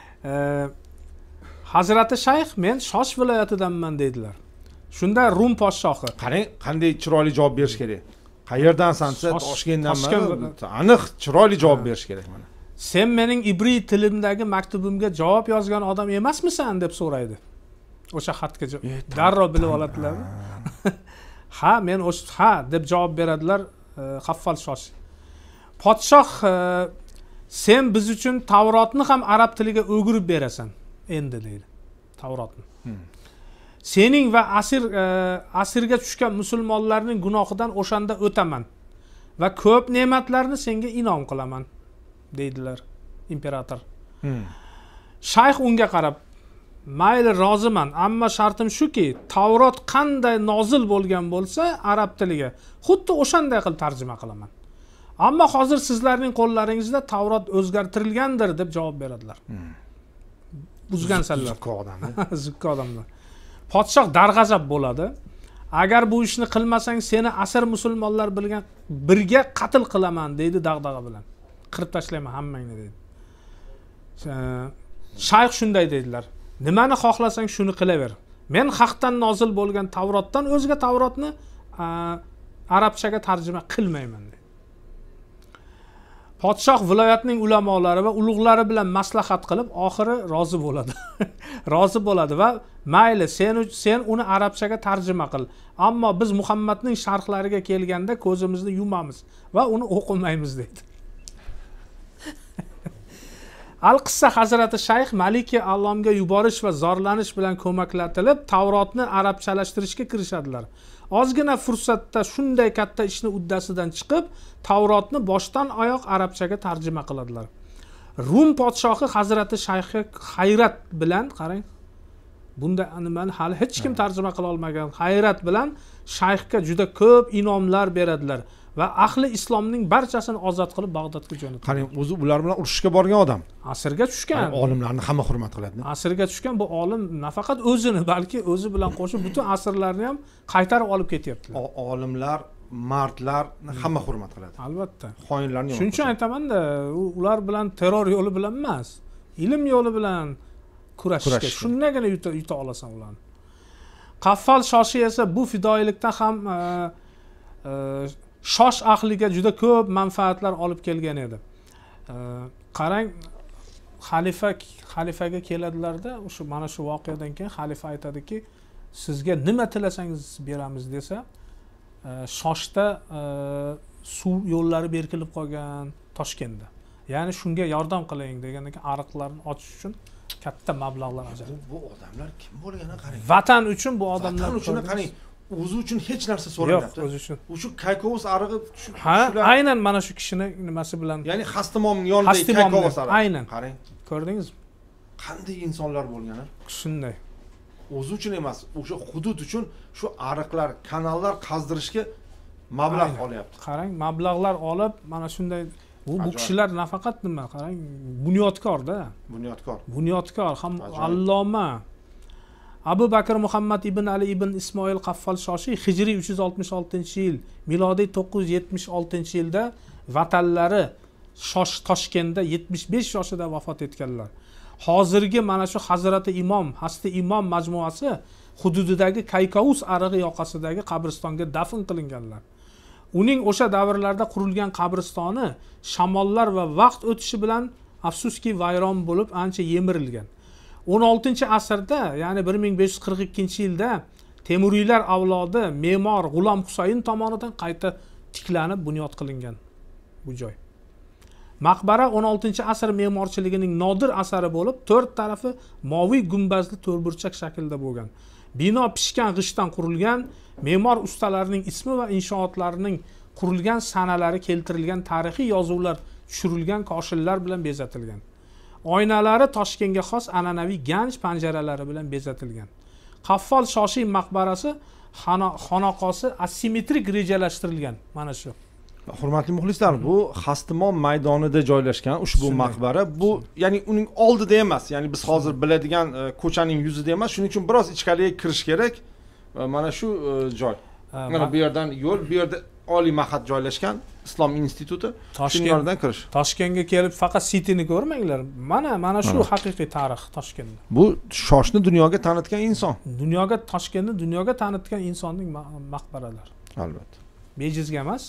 Hazrati Shayx men Shosh viloyatidanman dedilar. Shunda Rum podshohi, qarang, qanday chiroyli javob berish kerak. Qayerdansan desa Toshkentdanman. Aniq chiroyli javob berish kerak mana. Sen mening ibriy tilimdagi maktubimga javob yozgan odam emasmisan deb so'raydi. O'sha xatga darrov bilib oladilar. Ha, men ha deb javob beradilar Qaffol Shoshi. Podshoh, sen biz uchun Tavrotni ham arab tiliga o'girib berasan endi deydi. Tavrotni. Sening va asirga tushgan musulmonlarning gunohidan o'shanda o'taman va ko'p ne'matlarni senga inom qilaman deydilar imperator. Shayx unga qarab, mayli roziman, ammo shartim shuki, Tavrot qanday nozil bo'lgan bo'lsa arab tiliga xuddi o'shanday qilib tarjima qilaman. Ammo hozir sizlarning qo'llaringizda Tavrot o'zgartirilgandir deb javob beradilar. Buzgansanlar. Zukko odamlar. Podshoh darg'azab bo'ladi. Agar bu ishni qilmasang seni asir musulmonlar bilgan birga qatl qilaman deydi dag'dag'a bilan. Qirib tashlayman hammangni deydi. Shayx shunday dedilar. Nimani xohlasang shuni qilaver. Men haqdan nozil bo'lgan Tavrotdan o'zga Tavrotni arabchaga tarjima qilmayman dedi. Podshoh viloyatning ulamolari va ulug'lari bilan maslahat qilib, oxiri rozi bo'ladi. Rozi bo'ladi va mayli sen uni arabchaga tarjima qil. Ammo biz Muhammadning sharhlariga kelganda ko'zimizni yumamiz va uni o'qimaymiz dedi. Al-Qissa Hazrati Shayx Maliki Allomga yuborish va zorlanish bilan ko'maklatilib, Tavrotni arabchalashtirishga kirishadilar. Ozgina fursatda shunday katta ishni uddasidan chiqib, Tavrotni boshdan oyoq arabchaga tarjima qiladilar. Rum podshohi Hazrati Shayxga hayrat bilan qarang, bunda nimani hali hech kim tarjima qila olmagan. Hayrat bilan shayxga juda ko'p inomlar beradilar va ahli islomning barchasini ozod qilib Bag'dodga jo'natdi. Qarang, o'zi ular bilan urushga borgan odam. Asirga tushgan. Olimlarni hamma hurmat qiladi. Asirga tushgan bu olim nafaqat o'zini, balki o'zi bilan qo'shib butun asirlarni ham qaytarib olib ketyaptilar. Olimlar, mardlarni hamma hurmat qiladi. Albatta. Xoinlarni yo'q. Shuning uchun aytaman-da, ular bilan terror yo'li bilan emas, ilm yo'li bilan kurashishga. Shundagina yuta olasan ularni. Qaffal Shoshi esa bu fidoyilikdan ham Shosh ahliga juda ko'p manfaatlar olib kelgan edi. Qarang, xalifaga keladilarda, o'sha mana shu voqeadan keyin xalifa aytadiki, sizga nima tilasangiz beramiz desa, Shoshda suv yo'llari berkilib qolgan Toshkentda. Ya'ni shunga yordam qiling degandan keyin ariqlarni ochish uchun katta mablag'lar ajratdi. Bu odamlar kim bo'lgani qarang. Vatan uchun bu odamlar Vatan uchun qarang. O'zi uchun hech narsa so'ramayapti. Yo'q, o'zi uchun. Shu Kaykovos arig'i aynan mana shu kishini nimasi bilan. Ya'ni Hastimomning yonidagi Kaykovos arig'i. Aynan. Qarang. Ko'rdingizmi? Qanday insonlar bo'lganlar? Shunday. O'zi uchun emas, o'sha hudud uchun shu ariqlar, kanallar qazdirishga mablag' olyapti. Qarang, mablag'lar olib, mana shunday bu kishilar nafaqat nima, qarang, bunyodkor-da. Bunyodkor, ham alloma. Abu Bakr Muhammad ibn Ali ibn Ismoil Qaffal Shoshi hijriy 366-yil, milodiy 976-yilda vatanlari Toshkentda 75 yoshida vafot etganlar. Hozirgi mana shu Hazrati Imom, Hasti Imom majmuasi hududidagi Kaykovus arig'i yoqasidagi qabristonga dafn qilinganlar. Uning o'sha davrlarda qurilgan qabristoni shamollar va vaqt o'tishi bilan afsuski vayron bo'lib ancha yemirilgan. 16-asrda, ya'ni 1542-yilda Temuriylar avlodi me'mor G'ulom Husayn tomonidan qayta tiklanib bunyod qilingan bu joy. Maqbara 16-asr me'morchiligining nodir asari bo'lib, 4 tarafi moviy gumbazli to'rtburchak shaklda bo'lgan. Bino pishgan g'ishtdan qurilgan, me'mor ustalarining ismi va inshootlarining qurilgan sanalari keltirilgan, tarixiy yozuvlar tushirilgan koshillar bilan bezatilgan. Oynalari Toshkentga xos an'anaviy ganj panjaralari bilan bezatilgan. Qaffal Shoshi maqbarasi xonaqosi asimetrik rejalashtirilgan. Mana shu. Hurmatli muxlislar, bu Hastimom maydonida joylashgan ushbu maqbara. Bu ya'ni uning oldida emas, ya'ni biz hozir biladigan ko'chaning yuzida emas, shuning uchun biroz ichkariga kirish kerak. Mana shu joy. Mana bu yerdan yo'l, bu yerda oliy ma'had joylashgan, Islom instituti. Toshkentdan kirish. Toshkentga kelib faqat sitini ko'rmanglar. Mana shu haqiqiy tarix Toshkentda. Bu Shoshni dunyoga tanitgan inson. Toshkentni dunyoga tanitgan insonning maqbaralari. Albatta. Bejizga emas.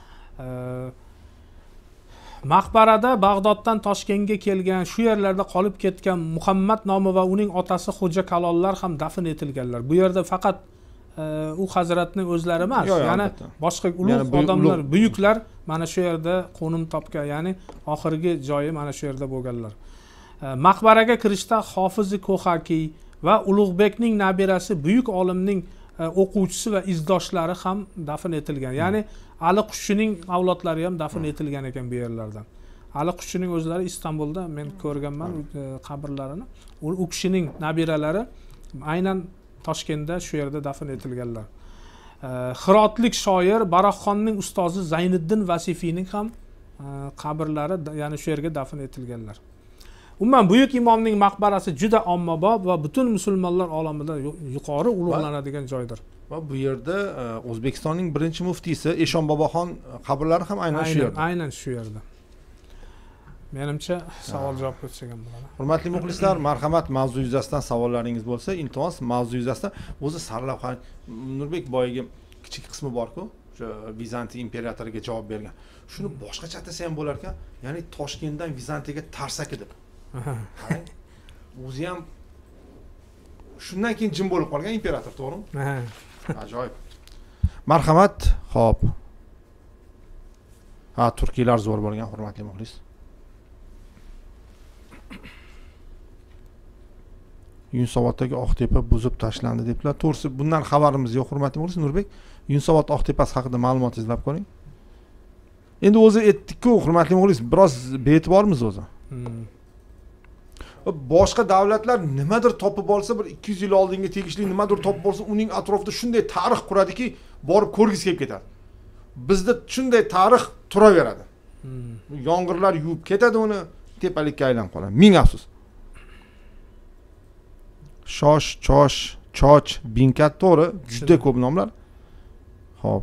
Maqbarada Bag'doddan Toshkentga kelgan, shu yerlarda qolib ketgan Muhammad nomi va uning otasi Xo'ja Kalollar ham dafn etilganlar. Bu yerda faqat u hazratning o'zlari emas, ya'ni boshqa ulug' odamlar, buyuklar mana shu yerda qo'nim topgan, ya'ni oxirgi joyi mana shu yerda bo'lganlar. Maqbaraga kirishda Hofiz Ko'haki va Ulug'bekning nabirasi buyuk olimning o'quvchisi va izdoshlari ham dafn etilgan. Ya'ni Ali Qushchining avlodlari ham dafn etilgan ekan bu yerlardan. Ali Qushchining o'zlari Istanbulda men ko'rganman qabrlarini. U kishining nabiralari aynan Toshkentda shu yerda dafn etilganlar. Hirotlik shoir Baroqxonning ustozi Zayniddin Vasifiyning ham qabrlari ya'ni shu yerga dafn etilganlar. Umuman buyuk imomning maqbarasi juda ommabop va butun musulmonlar olamida yuqori ulug'lanadigan joydir. Va bu yerda O'zbekistonning birinchi muftiysi Eshon Boboxon qabrlari ham aynan shu yerda. Aynan shu yerda. Menimcha savol javob ko'rsagan bo'ladi. Hurmatli muxlislar, marhamat, mavzu yuzasidan savollaringiz bo'lsa, iltimos mavzu yuzasidan o'zi sarlavha Nurbek boyiga kichik qismi bor-ku, o'sha Vizantiya imperatoriga javob bergan. Shuni boshqacha atasa ham bo'lar ekan, ya'ni Toshkentdan Vizantiyaga tarsaki deb. Qarang, o'zi ham shundan keyin jim bo'lib qolgan imperator, to'g'rimi? Ajoyib. Marhamat, xo'p. Turkiylar zo'r bo'lgan, hurmatli muxlis. Yunusoboddagi Oqtepa buzib tashlandi deblar. To'g'risi bundan xabarimiz yo'q, hurmatli muxlis. Nurbek, Yunusobod Oqtepasi haqida ma'lumot izlab ko'ring. Endi o'zi aytdik-ku, hurmatli muxlis, biroz be'tibormiz o'zi. boshqa davlatlar nimadir topib olsa, bir 200 yil oldinga tegishli nimadir topib olsa, uning atrofida shunday tarix quradiki, borib ko'rgisi kelib ketadi. Bizda shunday tarix turaveradi. Yomg'irlar yuvib ketadi uni, tepalikka aylanib qoladi. Ming afsus. Shosh, chosh, choch, binkat, to'g'ri, juda ko'p nomlar. Xo'p.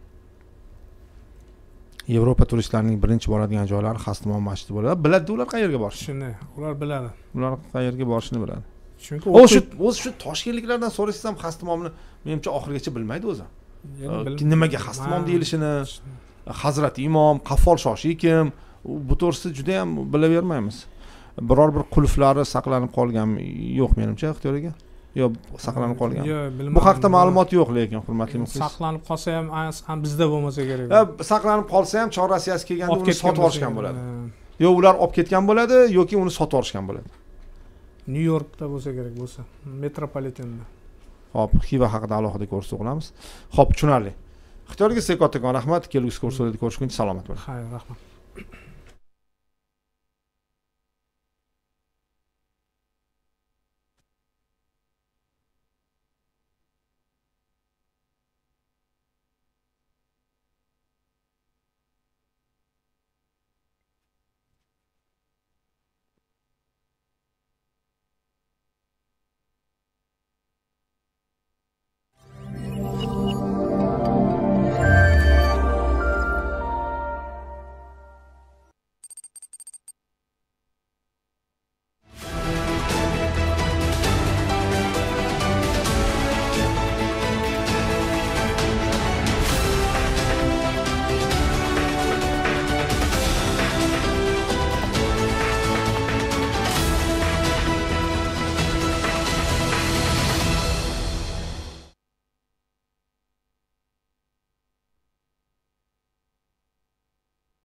Yevropa turistlarining birinchi boradigan joylari Xastimon masjidi bo'ladi. Biladi ular qayerga borishni. Shuni, ular biladi. Ular qayerga borishni biladi. Chunki o'zi shu toshkentliklardan so'raysiz ham Xastimonni menimcha oxirigacha bilmaydi o'zi. Nimaga Xastimon deyilishini, Hazrat Imom, Qaffol shoshi kim, bu to'g'risida juda ham bilavermaymiz. Biror bir qulflari saqlanib qolganmi? Yo'q menimcha ixtiyoriga. Yo'q, saqlanib qolgan. Bu haqda ma'lumot yo'q lekin, hurmatli muxlis. Saqlanib qolsa ham bizda bo'lmasa kerak. Saqlanib qolsa ham Chor Rossiyasi kelganda uni sotib olishgan bo'ladi. Yo ular olib ketgan bo'ladi yoki uni sotib olishgan bo'ladi. Nyu-Yorkda bo'lsa kerak bo'lsa, metropolitenda. Xo'p, Xiva haqida alohida ko'rsatib o'qilamiz. Xo'p, tushunarli. Ixtiyoriga kattakon rahmat. Kelgusi ko'rsatuvda ko'rishguncha salomat bo'ling. Xayr, rahmat.